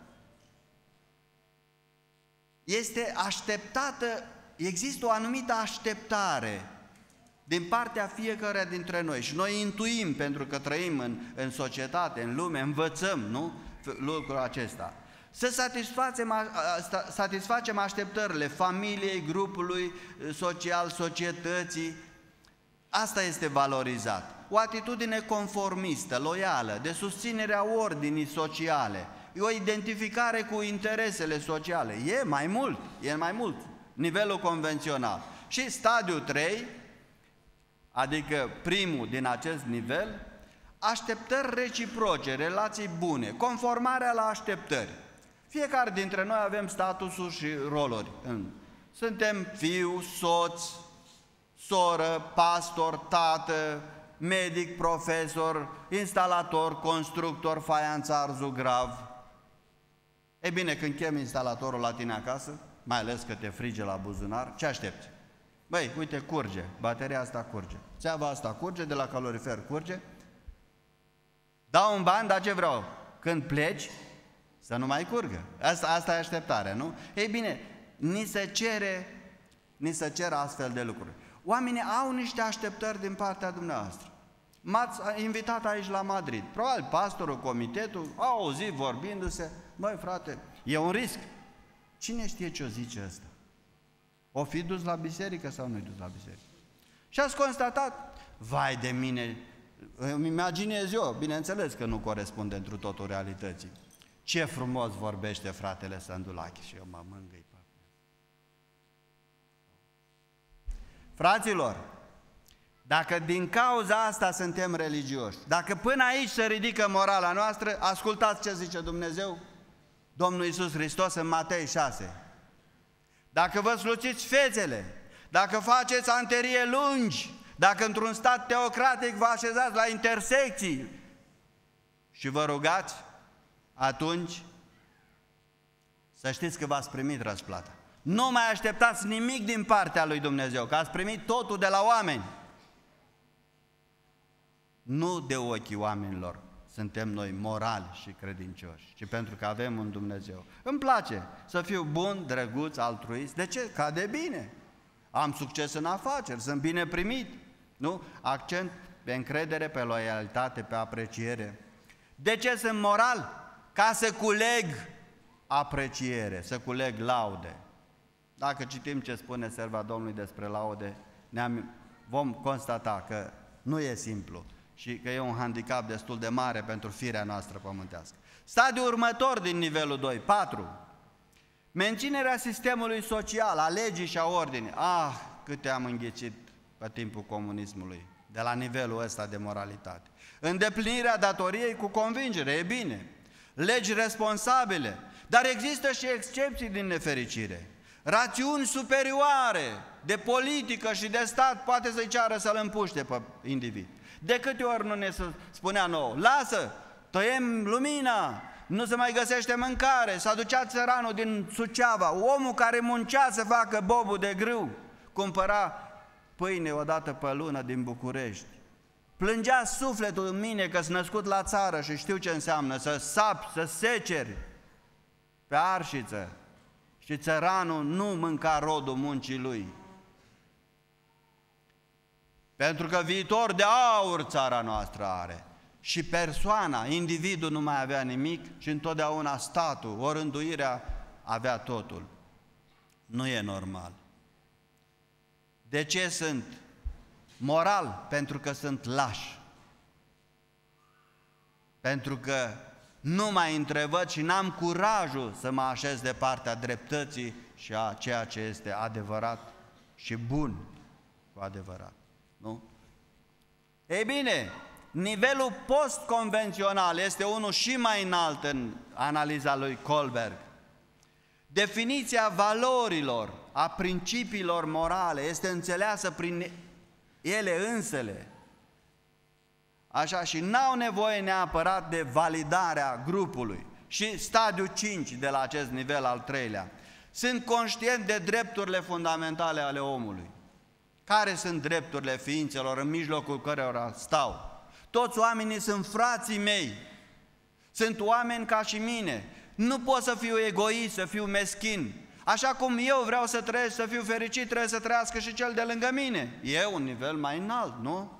este așteptată, există o anumită așteptare din partea fiecăruia dintre noi și noi intuim, pentru că trăim în, în societate, în lume, învățăm, nu? Lucrul acesta. Să satisfacem, satisfacem așteptările familiei, grupului social, societății. Asta este valorizat. O atitudine conformistă, loială, de susținere a ordinii sociale, o identificare cu interesele sociale. E mai mult, e mai mult, nivelul convențional. Și stadiul trei, adică primul din acest nivel, așteptări reciproce, relații bune, conformarea la așteptări. Fiecare dintre noi avem statusul și roluri. Suntem fiu, soț, soră, pastor, tată, medic, profesor, instalator, constructor, faianțar, zugrav. E bine, când chem instalatorul la tine acasă, mai ales că te frige la buzunar, ce aștepți? Băi, uite, curge, bateria asta curge, țeava asta curge, de la calorifer curge, dau un ban, dar ce vreau? Când pleci, să nu mai curgă. Asta, asta e așteptarea, nu? Ei bine, ni se cere, ni se cer astfel de lucruri. Oamenii au niște așteptări din partea dumneavoastră. M-ați invitat aici la Madrid. Probabil pastorul, comitetul, au auzit vorbindu-se, băi frate, e un risc. Cine știe ce o zice ăsta? O fi dus la biserică sau nu-i dus la biserică? Și ați constatat, vai de mine, îmi imaginez eu, bineînțeles că nu corespunde întru totul realității. Ce frumos vorbește fratele Sândulache și eu mă mângâi. Fraților, dacă din cauza asta suntem religioși, dacă până aici se ridică morala noastră, ascultați ce zice Dumnezeu, Domnul Iisus Hristos în Matei șase. Dacă vă sluțiți fețele, dacă faceți anterie lungi, dacă într-un stat teocratic vă așezați la intersecții și vă rugați, atunci să știți că v-ați primit răsplata. Nu mai așteptați nimic din partea lui Dumnezeu, că ați primit totul de la oameni. Nu de ochii oamenilor suntem noi morali și credincioși, ci pentru că avem un Dumnezeu. Îmi place să fiu bun, drăguț, altruist. De ce? Ca de bine. Am succes în afaceri, sunt bine primit. Nu? Accent pe încredere, pe loialitate, pe apreciere. De ce sunt moral? Ca să culeg apreciere, să culeg laude. Dacă citim ce spune serva Domnului despre laude, ne-am, vom constata că nu e simplu și că e un handicap destul de mare pentru firea noastră pământească. Stadiul următor din nivelul doi, patru. Menținerea sistemului social, a legii și a ordinii. Ah, câte am înghicit pe timpul comunismului, de la nivelul ăsta de moralitate. Îndeplinirea datoriei cu convingere, e bine. Legi responsabile, dar există și excepții din nefericire. Rațiuni superioare de politică și de stat poate să-i ceară să-l împuște pe individ. De câte ori nu ne spunea nouă, lasă, tăiem lumina, nu se mai găsește mâncare, s-a ducea țăranul din Suceava, omul care muncea să facă bobul de grâu, cumpăra pâine odată pe lună din București. Plângea sufletul în mine că sunt născut la țară și știu ce înseamnă să sapi, să seceri pe arșiță. Și țăranul nu mânca rodul muncii lui. Pentru că viitor de aur țara noastră are. Și persoana, individul nu mai avea nimic și întotdeauna statul, orânduirea avea totul. Nu e normal. De ce sunt moral? Pentru că sunt lași. Pentru că nu mai întrevăd și n-am curajul să mă așez de partea dreptății și a ceea ce este adevărat și bun cu adevărat. Nu? Ei bine, nivelul post-convențional este unul și mai înalt în analiza lui Kohlberg. Definiția valorilor, a principiilor morale este înțeleasă prin ele însele. așa, și n-au nevoie neapărat de validarea grupului. Și stadiul cinci de la acest nivel al treilea. Sunt conștient de drepturile fundamentale ale omului. Care sunt drepturile ființelor în mijlocul cărora stau? Toți oamenii sunt frații mei. Sunt oameni ca și mine. Nu pot să fiu egoist, să fiu meschin. Așa cum eu vreau să trăiesc, să fiu fericit, trebuie să trăiască și cel de lângă mine. E un nivel mai înalt, nu?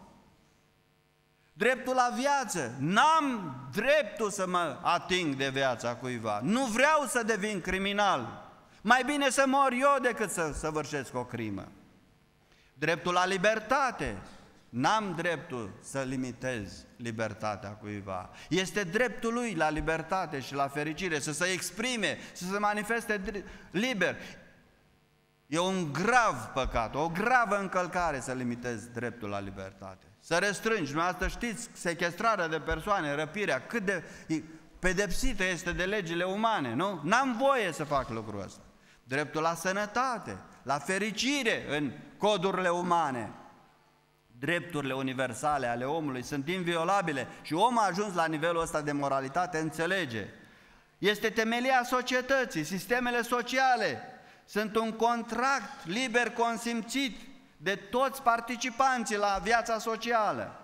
Dreptul la viață. N-am dreptul să mă ating de viața cuiva. Nu vreau să devin criminal. Mai bine să mor eu decât să săvârșesc o crimă. Dreptul la libertate. N-am dreptul să limitez libertatea cuiva. Este dreptul lui la libertate și la fericire, să se exprime, să se manifeste liber. E un grav păcat, o gravă încălcare să limitezi dreptul la libertate. Să restrângi, dumneavoastră știți, sechestrarea de persoane, răpirea, cât de pedepsită este de legile umane, nu? N-am voie să fac lucrul ăsta. Dreptul la sănătate, la fericire în codurile umane. Drepturile universale ale omului sunt inviolabile și omul a ajuns la nivelul ăsta de moralitate, înțelege. Este temelia societății, sistemele sociale sunt un contract liber consimțit de toți participanții la viața socială.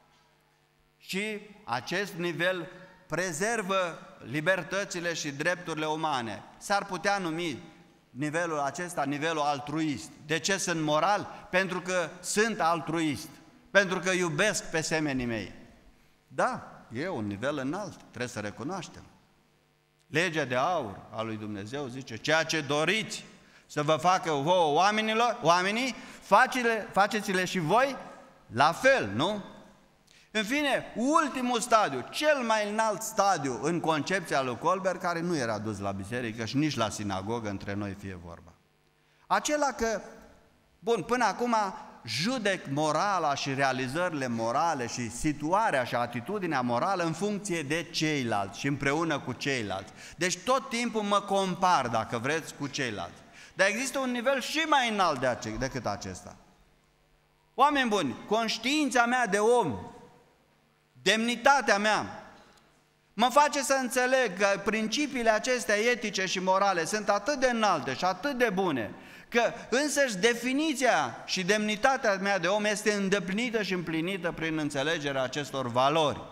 Și acest nivel prezervă libertățile și drepturile umane. S-ar putea numi nivelul acesta nivelul altruist. De ce sunt moral? Pentru că sunt altruist, pentru că iubesc pe semenii mei. Da, e un nivel înalt, trebuie să recunoaștem. Legea de aur a lui Dumnezeu zice: ceea ce doriți să vă facă vouă oamenilor, oamenii, faceți-le și voi la fel, nu? În fine, ultimul stadiu, cel mai înalt stadiu în concepția lui Kolber, care nu era dus la biserică și nici la sinagogă, între noi fie vorba. Acela că, bun, până acum judec morala și realizările morale și situarea și atitudinea morală în funcție de ceilalți și împreună cu ceilalți. Deci tot timpul mă compar, dacă vreți, cu ceilalți. Dar există un nivel și mai înalt de ace- decât acesta. Oameni buni, conștiința mea de om, demnitatea mea, mă face să înțeleg că principiile acestea etice și morale sunt atât de înalte și atât de bune, că însăși definiția și demnitatea mea de om este îndeplinită și împlinită prin înțelegerea acestor valori.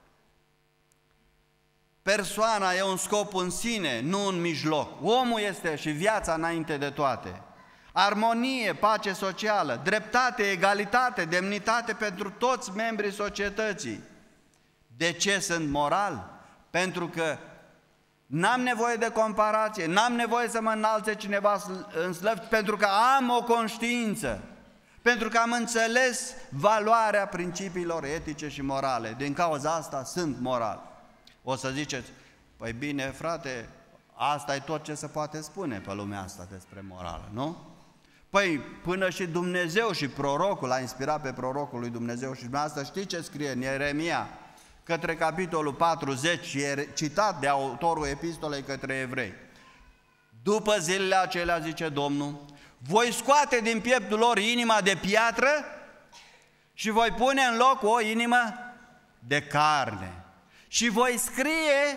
Persoana e un scop în sine, nu un mijloc. Omul este și viața înainte de toate. Armonie, pace socială, dreptate, egalitate, demnitate pentru toți membrii societății. De ce sunt moral? Pentru că n-am nevoie de comparație, n-am nevoie să mă înalțe cineva în slăvit, pentru că am o conștiință, pentru că am înțeles valoarea principiilor etice și morale. Din cauza asta sunt moral. O să ziceți: păi bine, frate, asta e tot ce se poate spune pe lumea asta despre morală, nu? Păi până și Dumnezeu și prorocul, l-a inspirat pe prorocul lui Dumnezeu și dumneavoastră știți ce scrie în Ieremia, către capitolul patruzeci, și e citat de autorul epistolei către evrei. După zilele acelea, zice Domnul, voi scoate din pieptul lor inima de piatră și voi pune în loc o inimă de carne. Și voi scrie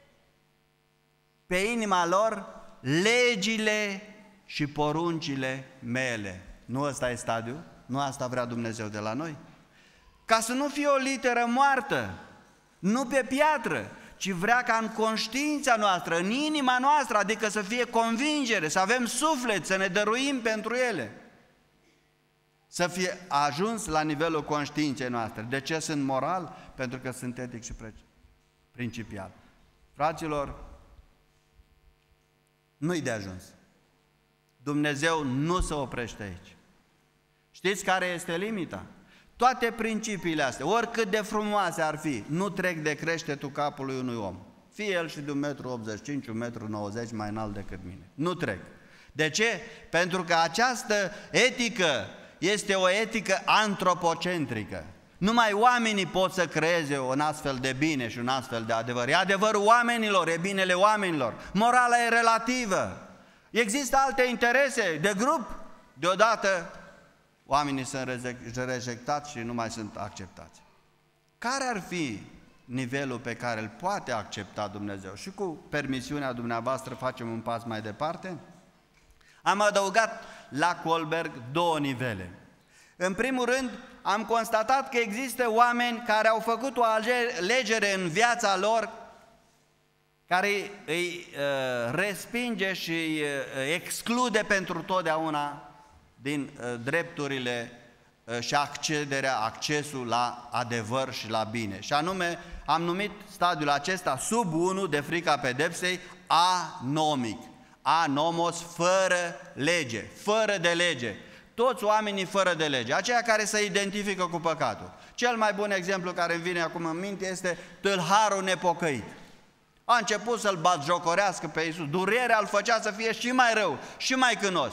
pe inima lor legile și poruncile mele. Nu ăsta e stadiul? Nu asta vrea Dumnezeu de la noi? Ca să nu fie o literă moartă, nu pe piatră, ci vrea ca în conștiința noastră, în inima noastră, adică să fie convingere, să avem suflet, să ne dăruim pentru ele. Să fie ajuns la nivelul conștiinței noastre. De ce sunt moral? Pentru că sunt etic și principial. Fraților, nu-i de ajuns. Dumnezeu nu se oprește aici. Știți care este limita? Toate principiile astea, oricât de frumoase ar fi, nu trec de creștetul capului unui om. Fie el și de un metru optzeci și cinci, un metru nouăzeci mai înalt decât mine. Nu trec. De ce? Pentru că această etică este o etică antropocentrică. Numai oamenii pot să creeze un astfel de bine și un astfel de adevăr. E adevărul oamenilor, e binele oamenilor. Morala e relativă. Există alte interese de grup. Deodată oamenii sunt rejectați și nu mai sunt acceptați. care ar fi nivelul pe care îl poate accepta Dumnezeu? Și cu permisiunea dumneavoastră facem un pas mai departe. Am adăugat la Kohlberg două nivele. În primul rând, am constatat că există oameni care au făcut o alegere în viața lor care îi uh, respinge și îi uh, exclude pentru totdeauna din uh, drepturile uh, și accederea, accesul la adevăr și la bine. Și anume, am numit stadiul acesta sub unu de frica pedepsei anomic. Anomos, fără lege, fără de lege. Toți oamenii fără de lege, aceia care se identifică cu păcatul. Cel mai bun exemplu care îmi vine acum în minte este tâlharul nepocăit. A început să-l batjocorească pe Iisus, durerea îl făcea să fie și mai rău, și mai cânos.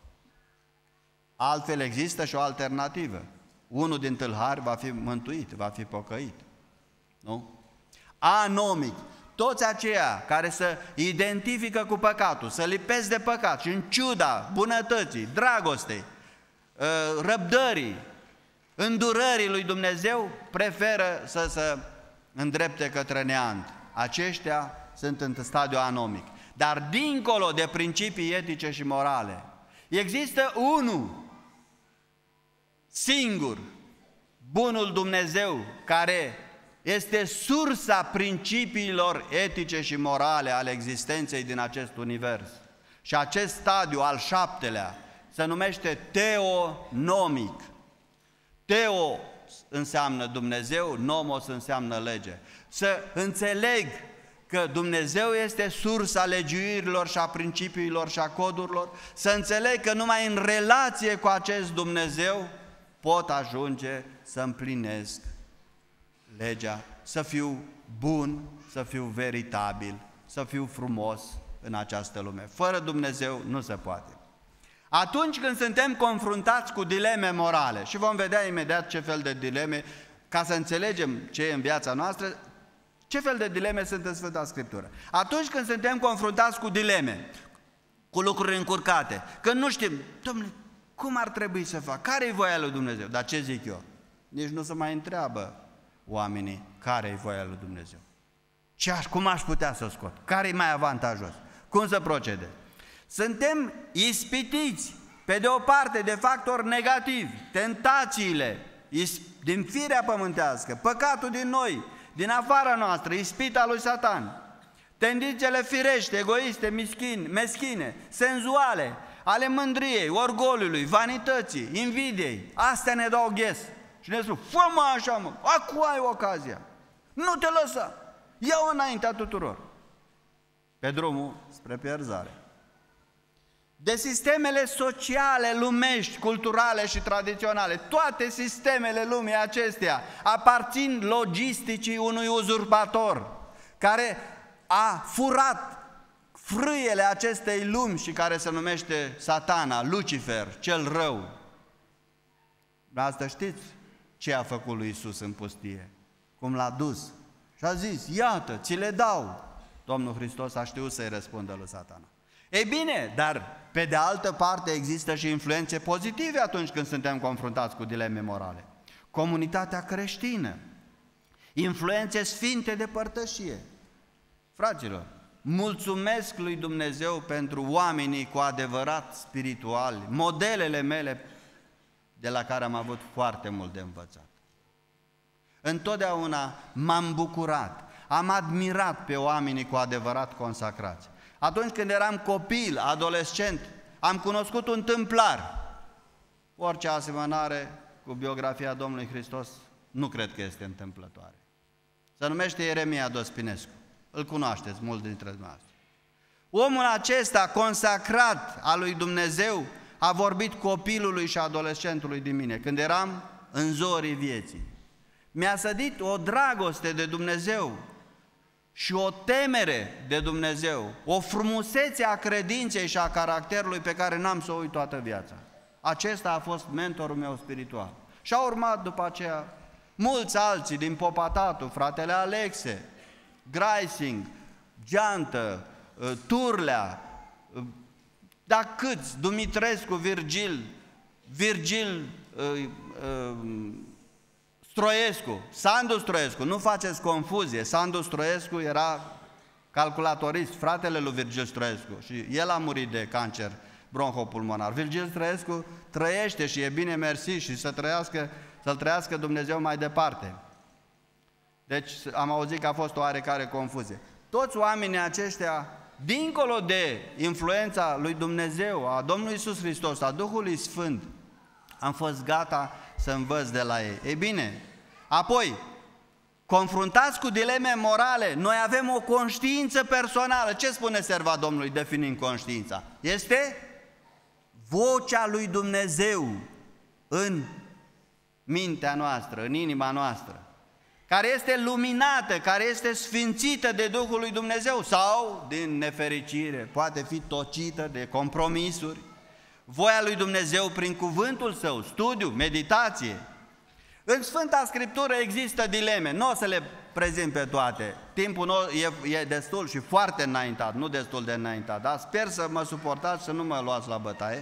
Altfel există și o alternativă. Unul din tâlhari va fi mântuit, va fi pocăit. Nu? Anomic. Toți aceia care se identifică cu păcatul, se lipesc de păcat și în ciuda bunătății, dragostei, răbdării, îndurării lui Dumnezeu, preferă să se îndrepte către neant. Aceștia sunt în stadiu anomic. Dar dincolo de principii etice și morale, există unul singur, bunul Dumnezeu, care este sursa principiilor etice și morale ale existenței din acest univers. Și acest stadiu, al șaptelea, se numește teonomic. Teo înseamnă Dumnezeu, nomos înseamnă lege. Să înțeleg că Dumnezeu este sursa legiuirilor și a principiilor și a codurilor, să înțeleg că numai în relație cu acest Dumnezeu pot ajunge să împlinesc legea, să fiu bun, să fiu veritabil, să fiu frumos în această lume. Fără Dumnezeu nu se poate. Atunci când suntem confruntați cu dileme morale, și vom vedea imediat ce fel de dileme, ca să înțelegem ce e în viața noastră, ce fel de dileme sunt în Sfânta Scriptură. Atunci când suntem confruntați cu dileme, cu lucruri încurcate, când nu știm, Dom'le, cum ar trebui să fac? Care-i voia lui Dumnezeu? Dar ce zic eu? Nici nu se mai întreabă oamenii care-i voia lui Dumnezeu. Ce aș, cum aș putea să o scot? Care-i mai avantajos? Cum să procedez? Suntem ispitiți, pe de o parte, de factori negativi, tentațiile din firea pământească, păcatul din noi, din afara noastră, ispita lui Satan, tendințele firești, egoiste, mischine, meschine, senzuale, ale mândriei, orgoliului, vanității, invidiei, astea ne dau ghes. Și ne spun, fă-mă așa, mă, acum ai ocazia, nu te lăsa, ia-o înaintea tuturor, pe drumul spre pierzare. De sistemele sociale, lumești, culturale și tradiționale, toate sistemele lumii acestea aparțin logisticii unui uzurpator care a furat frâiele acestei lumi și care se numește Satana, Lucifer, cel rău. Asta știți ce a făcut lui Iisus în pustie? Cum l-a dus și a zis, iată, ți le dau. Domnul Hristos a știut să-i răspundă lui Satana. Ei bine, dar pe de altă parte există și influențe pozitive atunci când suntem confruntați cu dileme morale. Comunitatea creștină, influențe sfinte de părtășie. Fraților, mulțumesc lui Dumnezeu pentru oamenii cu adevărat spirituali, modelele mele de la care am avut foarte mult de învățat. Întotdeauna m-am bucurat, am admirat pe oamenii cu adevărat consacrați. Atunci când eram copil, adolescent, am cunoscut un tâmplar. Orice asemănare cu biografia Domnului Hristos nu cred că este întâmplătoare. Se numește Ieremia Dospinescu. Îl cunoașteți, mulți dintre dumneavoastră. Omul acesta consacrat al lui Dumnezeu a vorbit copilului și adolescentului din mine, când eram în zorii vieții. Mi-a sădit o dragoste de Dumnezeu și o temere de Dumnezeu, o frumusețe a credinței și a caracterului pe care n-am să o uit toată viața. Acesta a fost mentorul meu spiritual. Și a urmat după aceea mulți alții din Popatatu, fratele Alexe, Graising, Geantă, Turlea, dar câți, Dumitrescu, Virgil, Virgil Stroiescu, Sandu Stroiescu, nu faceți confuzie, Sandu Stroiescu era calculatorist, fratele lui Virgil Stroiescu și el a murit de cancer bronhopulmonar. Virgil Stroiescu trăiește și e bine mersi și să trăiască, să-l trăiască Dumnezeu mai departe. Deci am auzit că a fost o oarecare confuzie. Toți oamenii aceștia, dincolo de influența lui Dumnezeu, a Domnului Iisus Hristos, a Duhului Sfânt, am fost gata să învăț de la ei. Ei bine, apoi, confruntați cu dileme morale, noi avem o conștiință personală. Ce spune serva Domnului definind conștiința? Este vocea lui Dumnezeu în mintea noastră, în inima noastră, care este luminată, care este sfințită de Duhul lui Dumnezeu sau, din nefericire, poate fi tocită de compromisuri. Voia lui Dumnezeu prin cuvântul Său, studiu, meditație. În Sfânta Scriptură există dileme, nu o să le prezint pe toate. Timpul e, e destul și foarte înaintat, nu destul de înaintat, dar sper să mă suportați, să nu mă luați la bătaie.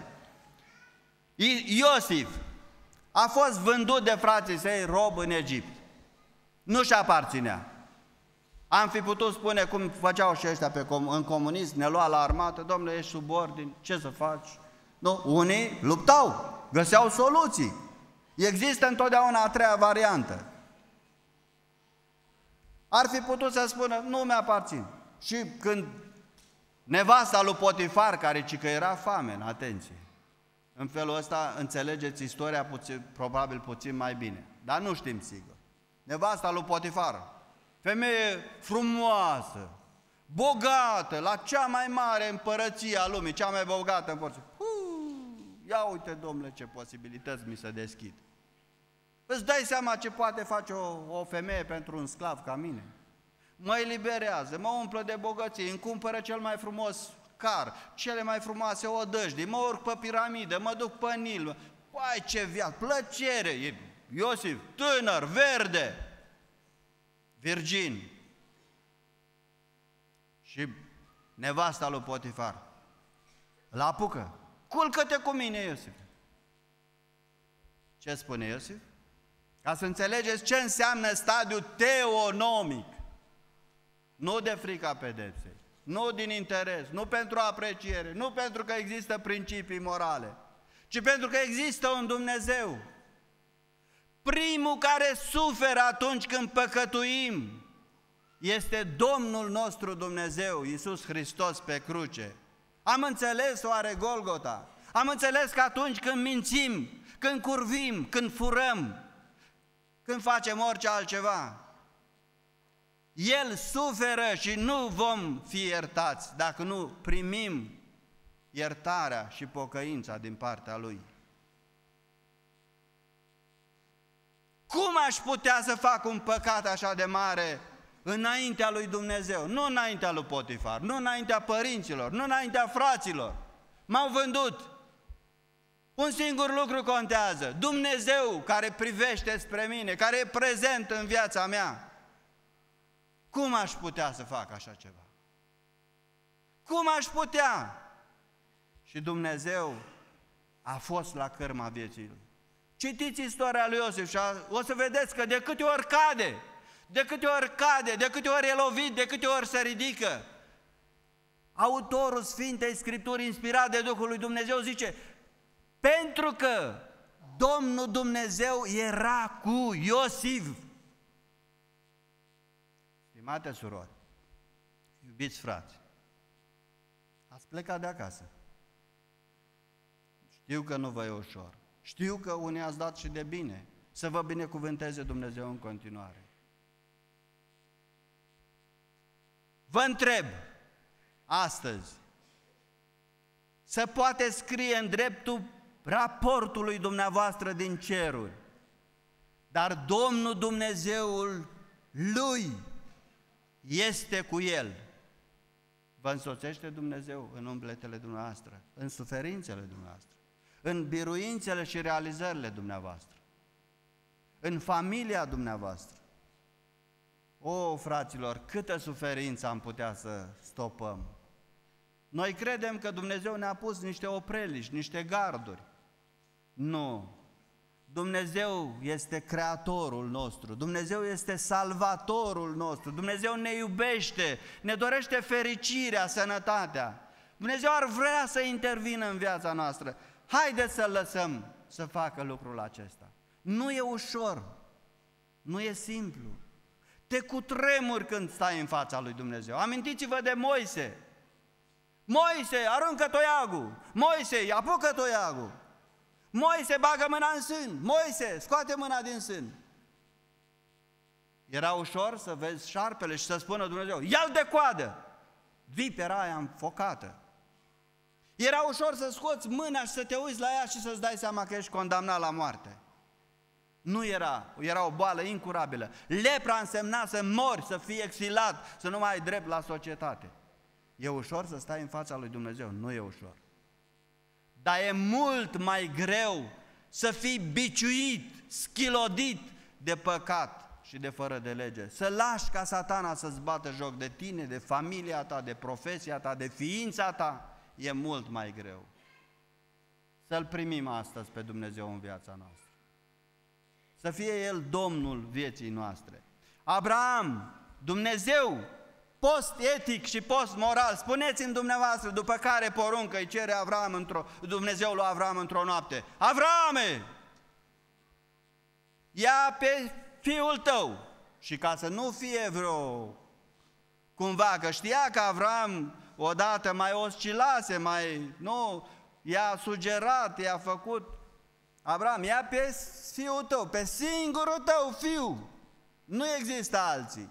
Iosif a fost vândut de frații săi rob în Egipt. Nu și aparținea. Am fi putut spune cum făceau și ăștia pe com în comunism, ne lua la armată, domnule, ești subordin, ce să faci? Nu, unii luptau, găseau soluții. Există întotdeauna a treia variantă. Ar fi putut să spună, nu mi-aparțin. Și când nevasta lui Potifar, care ci că era foame, atenție, în felul ăsta înțelegeți istoria puțin, probabil puțin mai bine, dar nu știm sigur. Nevasta lui Potifar, femeie frumoasă, bogată, la cea mai mare împărăție a lumii, cea mai bogată împărăție. Ia uite, domnule, ce posibilități mi se deschid. Îți dai seama ce poate face o, o femeie pentru un sclav ca mine? Mă eliberează, mă umplă de bogăție, îmi cumpără cel mai frumos car, cele mai frumoase odăjdii, mă urc pe piramidă, mă duc pe Nil. Păi, ce viață, plăcere! E Iosif, tânăr, verde, virgin. Și nevasta lui Potifar îl apucă. Culcă-te cu mine, Iosif. Ce spune Iosif? Ca să înțelegeți ce înseamnă stadiul teonomic. Nu de frica pedepsei, nu din interes, nu pentru apreciere, nu pentru că există principii morale, ci pentru că există un Dumnezeu. Primul care suferă atunci când păcătuim este Domnul nostru Dumnezeu, Iisus Hristos pe cruce. Am înțeles oare Golgota? Am înțeles că atunci când mințim, când curvim, când furăm, când facem orice altceva, El suferă și nu vom fi iertați dacă nu primim iertarea și pocăința din partea Lui. Cum aș putea să fac un păcat așa de mare înaintea lui Dumnezeu? Nu înaintea lui Potifar, nu înaintea părinților, nu înaintea fraților. M-au vândut. Un singur lucru contează. Dumnezeu care privește spre mine, care e prezent în viața mea. Cum aș putea să fac așa ceva? Cum aș putea? Și Dumnezeu a fost la cârma vieții lui. Citiți istoria lui Iosif și o să vedeți că de câte ori cade, de câte ori cade, de câte ori e lovit, de câte ori se ridică, autorul Sfintei Scripturi, inspirat de Duhul lui Dumnezeu, zice: pentru că Domnul Dumnezeu era cu Iosif. Stimate surori, iubiți frați, ați plecat de acasă. Știu că nu vă e ușor. Știu că unii ați dat și de bine. Să vă binecuvânteze Dumnezeu în continuare. Vă întreb astăzi, se poate scrie în dreptul raportului dumneavoastră din ceruri, dar Domnul Dumnezeul lui este cu el. Vă însoțește Dumnezeu în umbletele dumneavoastră, în suferințele dumneavoastră, în biruințele și realizările dumneavoastră, în familia dumneavoastră. O, fraților, câtă suferință am putea să stopăm! Noi credem că Dumnezeu ne-a pus niște opreliști, niște garduri. Nu! Dumnezeu este creatorul nostru, Dumnezeu este salvatorul nostru, Dumnezeu ne iubește, ne dorește fericirea, sănătatea. Dumnezeu ar vrea să intervină în viața noastră. Haideți să lăsăm să facă lucrul acesta. Nu e ușor, nu e simplu. Te cutremuri când stai în fața lui Dumnezeu. Amintiți-vă de Moise. Moise, aruncă toiagul. Moise, apucă toiagul. Moise, bagă mâna în sân. Moise, scoate mâna din sân. Era ușor să vezi șarpele și să spună Dumnezeu, ia-l de coadă. Vipera aia înfocată. Era ușor să scoți mâna și să te uiți la ea și să-ți dai seama că ești condamnat la moarte. Nu era, era o boală incurabilă. Lepra însemna să mori, să fii exilat, să nu mai ai drept la societate. E ușor să stai în fața lui Dumnezeu? Nu e ușor. Dar e mult mai greu să fii biciuit, schilodit de păcat și de fără de lege. Să lași ca Satana să-ți bată joc de tine, de familia ta, de profesia ta, de ființa ta, e mult mai greu. Să-L primim astăzi pe Dumnezeu în viața noastră. Să fie El Domnul vieții noastre. Abraham, Dumnezeu, post etic și post moral, spuneți-mi dumneavoastră după care poruncă îi cere Avram într-o, Dumnezeu lui Avram într-o noapte. Avrame, ia pe fiul tău. Și ca să nu fie vreo cumva, că știa că Avram odată mai oscilase, mai, nu, i-a sugerat, i-a făcut. Abraham, ia pe fiul tău, pe singurul tău fiu, nu există alții,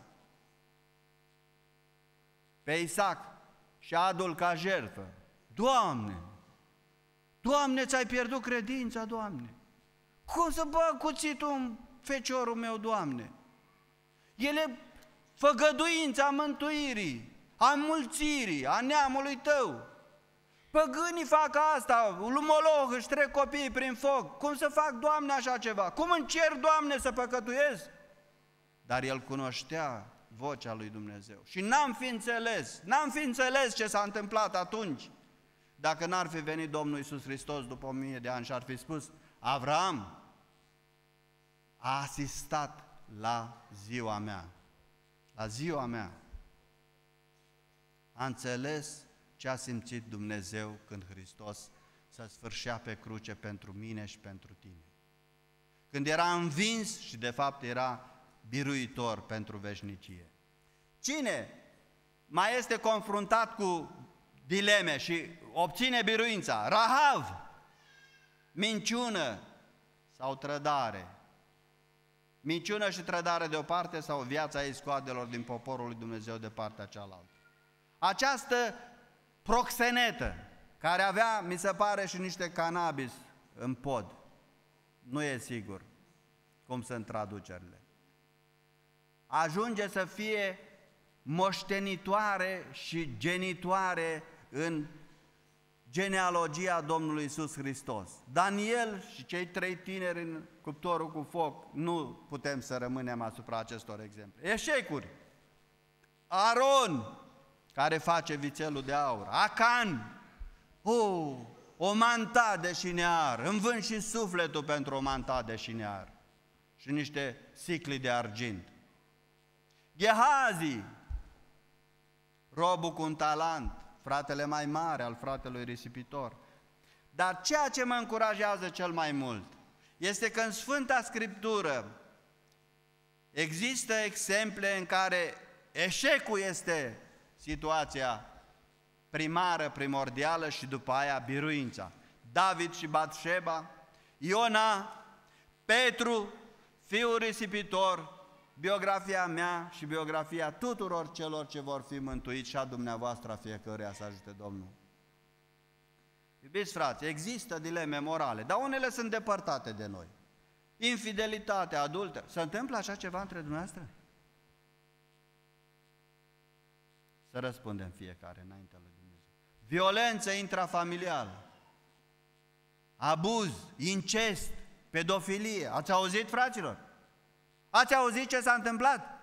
pe Isaac, și adu-l ca jertfă. Doamne, Doamne, ți-ai pierdut credința, Doamne. Cum să bag cuțitul în feciorul meu, Doamne? El e făgăduința mântuirii, a mulțirii, a neamului tău. Păgânii fac asta, lui Moloch își trec copiii prin foc. Cum să fac, Doamne, așa ceva? Cum îmi cer, Doamne, să păcătuiesc? Dar el cunoștea vocea lui Dumnezeu. Și n-am fi înțeles, n-am fi înțeles ce s-a întâmplat atunci, dacă n-ar fi venit Domnul Iisus Hristos după o mie de ani și ar fi spus, Avram a asistat la ziua mea, la ziua mea. A înțeles ce a simțit Dumnezeu când Hristos se sfârșea pe cruce pentru mine și pentru tine. Când era învins și de fapt era biruitor pentru veșnicie. Cine mai este confruntat cu dileme și obține biruința? Rahav, minciună sau trădare. Minciună și trădare de o parte sau viața iscoadelor din poporul lui Dumnezeu de partea cealaltă. Această proxenetă, care avea, mi se pare, și niște cannabis în pod, nu e sigur cum sunt traducerile, ajunge să fie moștenitoare și genitoare în genealogia Domnului Iisus Hristos. Daniel și cei trei tineri în cuptorul cu foc, nu putem să rămânem asupra acestor exemple. Eșecuri. Aron, care face vițelul de aur. Acan, oh, o manta de șinear, îmi vând și sufletul pentru o manta de șinear și niște sicli de argint. Gehazi, robul cu un talent, fratele mai mare al fratelui risipitor. Dar ceea ce mă încurajează cel mai mult este că în Sfânta Scriptură există exemple în care eșecul este situația primară, primordială și după aia biruința. David și Batșeba, Iona, Petru, fiul risipitor, biografia mea și biografia tuturor celor ce vor fi mântuiți și a dumneavoastră, a fiecăruia, să ajute Domnul. Iubiți frați, există dileme morale, dar unele sunt depărtate de noi. Infidelitate, adultă. Se întâmplă așa ceva între dumneavoastră? Să răspundem fiecare înaintea lui Dumnezeu. Violență intrafamilială, abuz, incest, pedofilie. Ați auzit, fraților? Ați auzit ce s-a întâmplat?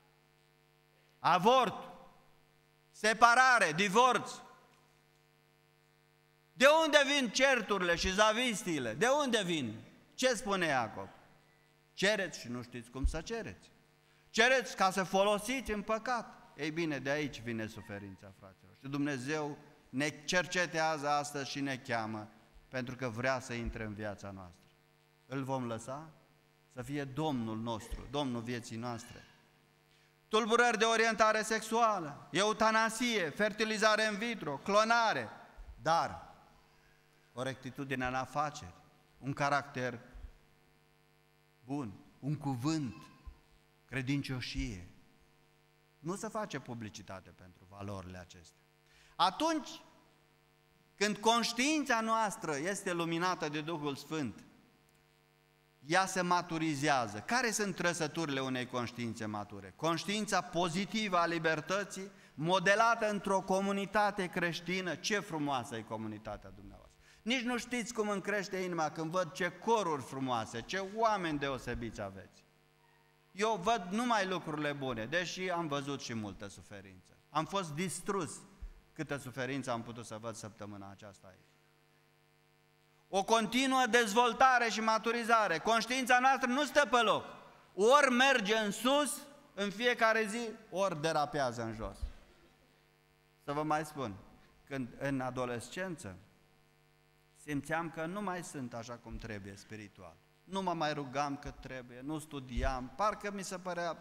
Avort, separare, divorț. De unde vin certurile și zavistiile? De unde vin? Ce spune Iacob? Cereți și nu știți cum să cereți. Cereți ca să folosiți în păcat. Ei bine, de aici vine suferința, fraților. Și Dumnezeu ne cercetează astăzi și ne cheamă pentru că vrea să intre în viața noastră. Îl vom lăsa să fie Domnul nostru, Domnul vieții noastre. Tulburări de orientare sexuală, eutanasie, fertilizare in vitro, clonare, dar o rectitudine în afaceri, un caracter bun, un cuvânt, credincioșie. Nu se face publicitate pentru valorile acestea. Atunci când conștiința noastră este luminată de Duhul Sfânt, ea se maturizează. Care sunt trăsăturile unei conștiințe mature? Conștiința pozitivă a libertății, modelată într-o comunitate creștină. Ce frumoasă e comunitatea dumneavoastră! Nici nu știți cum îmi crește inima când văd ce coruri frumoase, ce oameni deosebiți aveți. Eu văd numai lucrurile bune, deși am văzut și multă suferință. Am fost distrus câtă suferință am putut să văd săptămâna aceasta aici. O continuă dezvoltare și maturizare. Conștiința noastră nu stă pe loc. Ori merge în sus în fiecare zi, ori derapează în jos. Să vă mai spun, când în adolescență simțeam că nu mai sunt așa cum trebuie spiritual. Nu mă mai rugam cât trebuie, nu studiam, parcă mi se părea...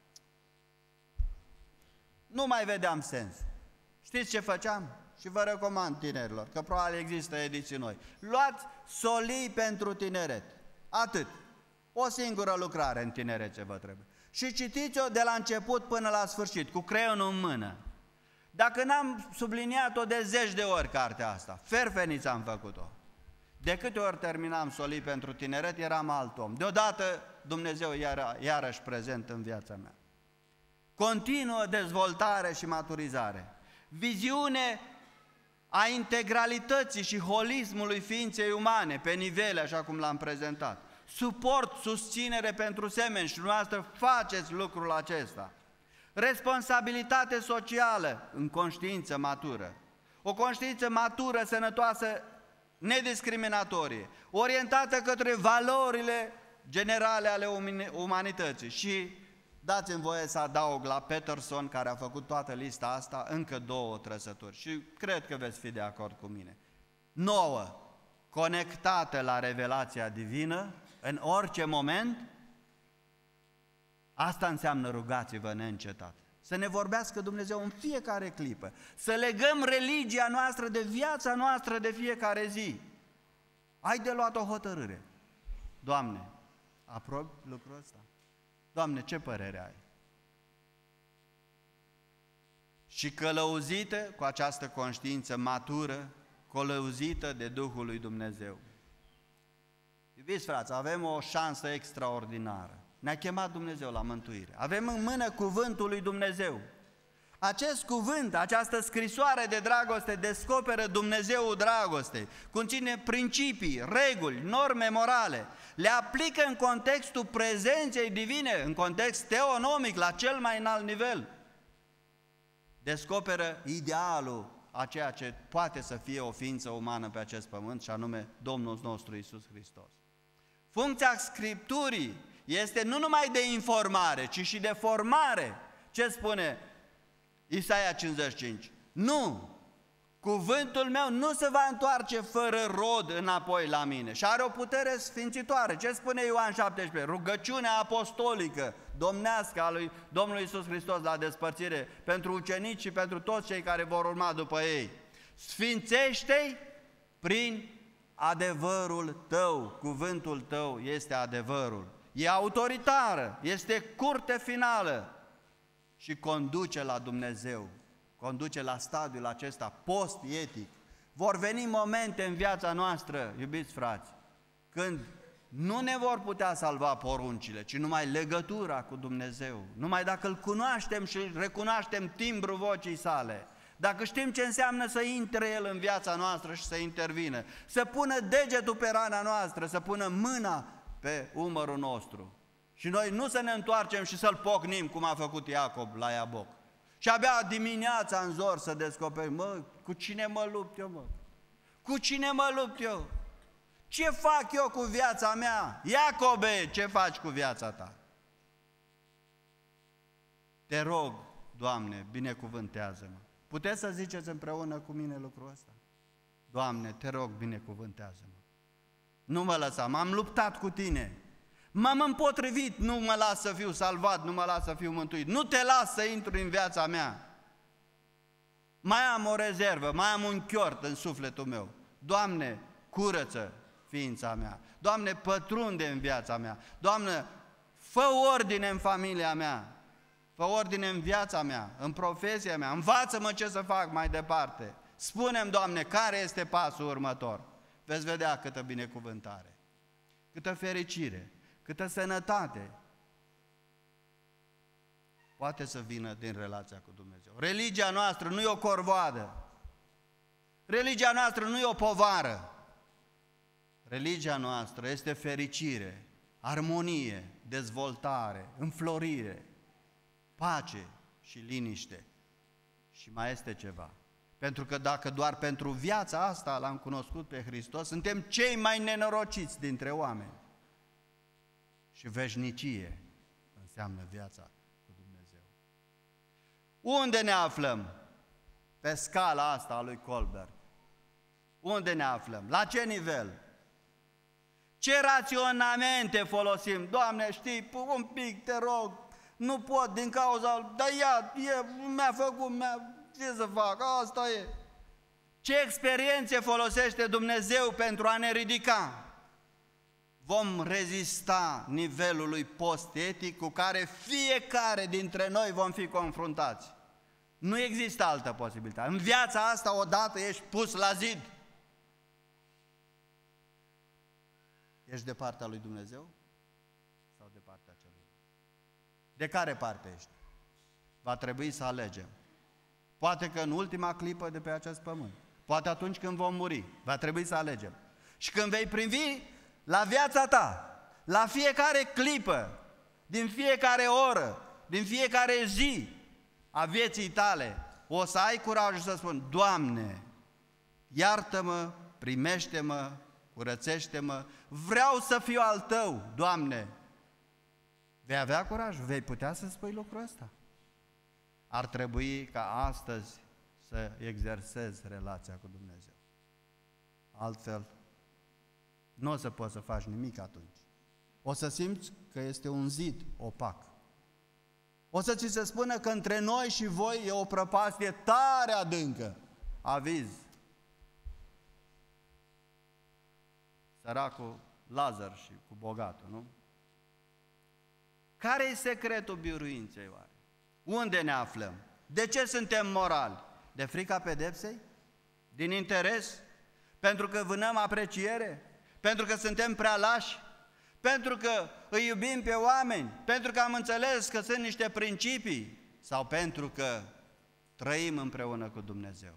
Nu mai vedeam sens. Știți ce făceam? Și vă recomand tinerilor, că probabil există ediții noi. Luați solii pentru tineret. Atât. O singură lucrare în tinerețe vă trebuie. Și citiți-o de la început până la sfârșit, cu creionul în mână. Dacă n-am subliniat-o de zeci de ori cartea asta, ferfeniți am făcut-o. De câte ori terminam solii pentru tineret, eram alt om. Deodată Dumnezeu iar, iarăși prezent în viața mea. Continuă dezvoltare și maturizare. Viziune a integralității și holismului ființei umane, pe nivele, așa cum l-am prezentat. Suport, susținere pentru semeni și dumneavoastră faceți lucrul acesta. Responsabilitate socială în conștiință matură. O conștiință matură, sănătoasă, nediscriminatorie, orientată către valorile generale ale umanității. Și dați-mi voie să adaug la Peterson, care a făcut toată lista asta, încă două trăsături și cred că veți fi de acord cu mine. Nouă, conectată la revelația divină în orice moment. Asta înseamnă rugați-vă neîncetat. Să ne vorbească Dumnezeu în fiecare clipă. Să legăm religia noastră de viața noastră de fiecare zi. Ai de luat o hotărâre. Doamne, aprobi lucrul ăsta? Doamne, ce părere ai? Și călăuzită cu această conștiință matură, călăuzită de Duhul lui Dumnezeu. Iubiți frați, avem o șansă extraordinară. Ne-a chemat Dumnezeu la mântuire. Avem în mână cuvântul lui Dumnezeu. Acest cuvânt, această scrisoare de dragoste descoperă Dumnezeul dragostei, conține principii, reguli, norme morale, le aplică în contextul prezenței divine, în context teonomic, la cel mai înalt nivel. Descoperă idealul a ceea ce poate să fie o ființă umană pe acest pământ, și anume Domnul nostru Iisus Hristos. Funcția Scripturii este nu numai de informare, ci și de formare. Ce spune Isaia cincizeci și cinci? Nu! Cuvântul meu nu se va întoarce fără rod înapoi la mine. Și are o putere sfințitoare. Ce spune Ioan șaptesprezece? Rugăciunea apostolică, domnească a lui Domnului Iisus Hristos la despărțire pentru ucenici și pentru toți cei care vor urma după ei. Sfințește-i prin adevărul tău. Cuvântul tău este adevărul. E autoritară, este curte finală și conduce la Dumnezeu, conduce la stadiul acesta post-etic. Vor veni momente în viața noastră, iubiți frați, când nu ne vor putea salva poruncile, ci numai legătura cu Dumnezeu, numai dacă îl cunoaștem și recunoaștem timbrul vocii sale, dacă știm ce înseamnă să intre El în viața noastră și să intervină, să pună degetul pe rana noastră, să pună mâna pe umărul nostru. Și noi nu să ne întoarcem și să-l pocnim, cum a făcut Iacob la Iaboc. Și abia dimineața în zor să descoperi, mă, cu cine mă lupt eu, mă? Cu cine mă lupt eu? Ce fac eu cu viața mea? Iacobe, ce faci cu viața ta? Te rog, Doamne, binecuvântează-mă. Puteți să ziceți împreună cu mine lucrul ăsta? Doamne, te rog, binecuvântează-mă. Nu mă lăsa, m-am luptat cu tine. M-am împotrivit, nu mă las să fiu salvat, nu mă las să fiu mântuit. Nu te las să intri în viața mea. Mai am o rezervă, mai am un chiort în sufletul meu. Doamne, curăță ființa mea. Doamne, pătrunde în viața mea. Doamne, fă ordine în familia mea. Fă ordine în viața mea, în profesia mea. Învață-mă ce să fac mai departe. Spune-mi, Doamne, care este pasul următor. Veți vedea câtă binecuvântare, câtă fericire, câtă sănătate poate să vină din relația cu Dumnezeu. Religia noastră nu e o corvoadă. Religia noastră nu e o povară. Religia noastră este fericire, armonie, dezvoltare, înflorire, pace și liniște. Și mai este ceva. Pentru că dacă doar pentru viața asta l-am cunoscut pe Hristos, suntem cei mai nenorociți dintre oameni. Și veșnicie înseamnă viața cu Dumnezeu. Unde ne aflăm pe scala asta a lui Kohlberg? Unde ne aflăm? La ce nivel? Ce raționamente folosim? Doamne, știi, un pic, te rog, nu pot din cauza, dar ia, mi-a făcut, mi-a... Ce să fac? Asta e. Ce experiențe folosește Dumnezeu pentru a ne ridica? Vom rezista nivelului post-etic cu care fiecare dintre noi vom fi confruntați. Nu există altă posibilitate. În viața asta odată ești pus la zid. Ești de partea lui Dumnezeu sau de partea celuilalt? De care parte ești? Va trebui să alegem. Poate că în ultima clipă de pe acest pământ, poate atunci când vom muri, va trebui să alegem. Și când vei privi la viața ta, la fiecare clipă, din fiecare oră, din fiecare zi a vieții tale, o să ai curajul să spun, Doamne, iartă-mă, primește-mă, curățește-mă, vreau să fiu al Tău, Doamne. Vei avea curaj, vei putea să spui lucrul ăsta. Ar trebui ca astăzi să exersezi relația cu Dumnezeu. Altfel, nu o să poți să faci nimic atunci. O să simți că este un zid opac. O să ți se spună că între noi și voi e o prăpastie tare adâncă. Aviz. Săracul Lazar și cu bogatul, nu? Care e secretul biruinței oare? Unde ne aflăm? De ce suntem morali? De frica pedepsei? Din interes? Pentru că vânăm apreciere? Pentru că suntem prea lași? Pentru că îi iubim pe oameni? Pentru că am înțeles că sunt niște principii? Sau pentru că trăim împreună cu Dumnezeu?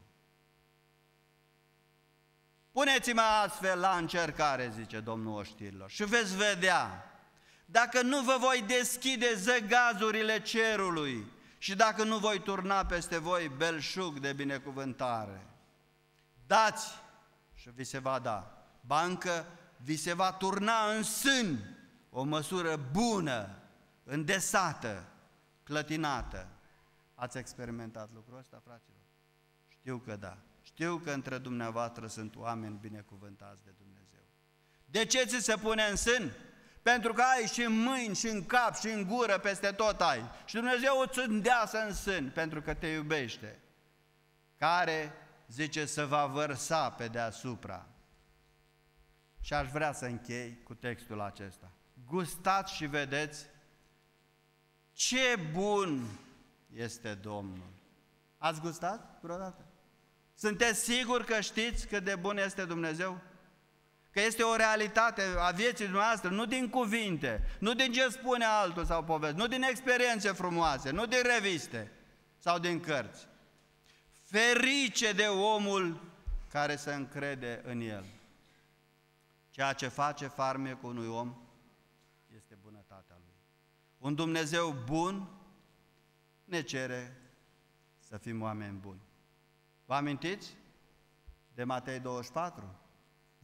Puneți-mă astfel la încercare, zice Domnul oștirilor, și veți vedea, dacă nu vă voi deschide zăgazurile cerului și dacă nu voi turna peste voi belșug de binecuvântare. Dați și vi se va da. Bancă vi se va turna în sân o măsură bună, îndesată, clătinată. Ați experimentat lucrul ăsta, fraților? Știu că da. Știu că între dumneavoastră sunt oameni binecuvântați de Dumnezeu. De ce ți se pune în sân? Pentru că ai și în mâini, și în cap, și în gură, peste tot ai. Și Dumnezeu îți îndeasă în sân, pentru că te iubește. Care, zice, să va vărsa pe deasupra. Și aș vrea să închei cu textul acesta. Gustați și vedeți ce bun este Domnul. Ați gustat vreodată? Sunteți siguri că știți cât de bun este Dumnezeu? Că este o realitate a vieții noastre, nu din cuvinte, nu din ce spune altul sau povesti, nu din experiențe frumoase, nu din reviste sau din cărți. Ferice de omul care se încrede în el. Ceea ce face farmecul unui om este bunătatea lui. Un Dumnezeu bun ne cere să fim oameni buni. Vă amintiți de Matei douăzeci și patru?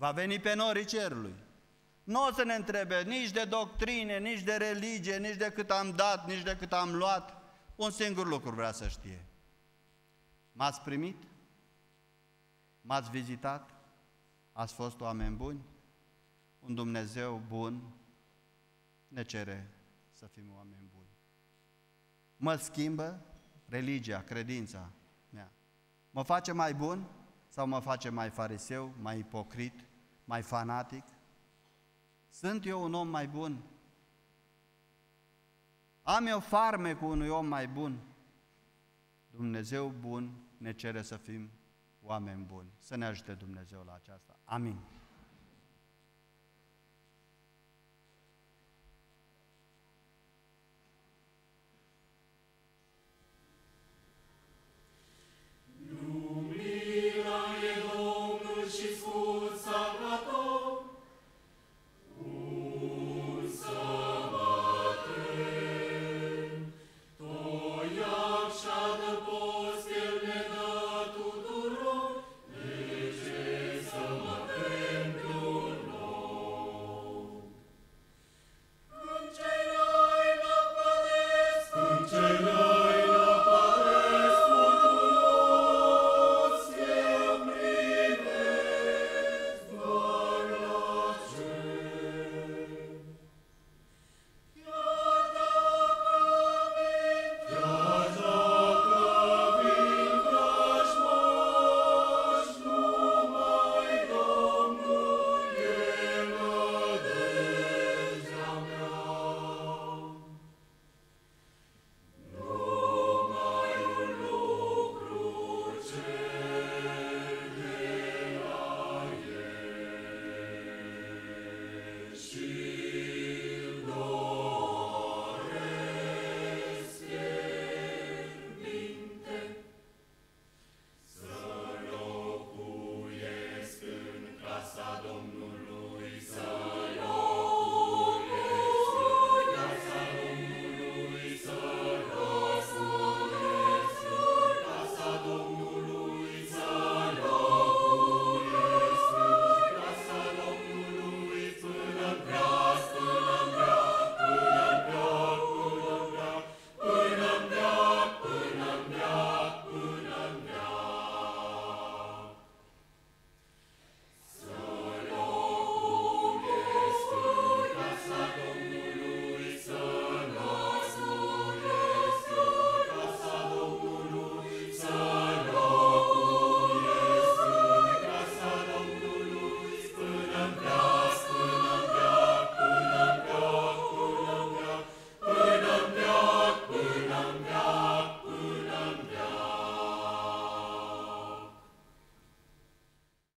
Va veni pe norii cerului. Nu o să ne întrebe nici de doctrine, nici de religie, nici de cât am dat, nici de cât am luat. Un singur lucru vrea să știe. M-ați primit? M-ați vizitat? Ați fost oameni buni? Un Dumnezeu bun ne cere să fim oameni buni. Mă schimbă religia, credința mea. Mă face mai bun sau mă face mai fariseu, mai ipocrit, mai fanatic? Sunt eu un om mai bun? Am eu farme cu unui om mai bun? Dumnezeu bun ne cere să fim oameni buni. Să ne ajute Dumnezeu la aceasta. Amin.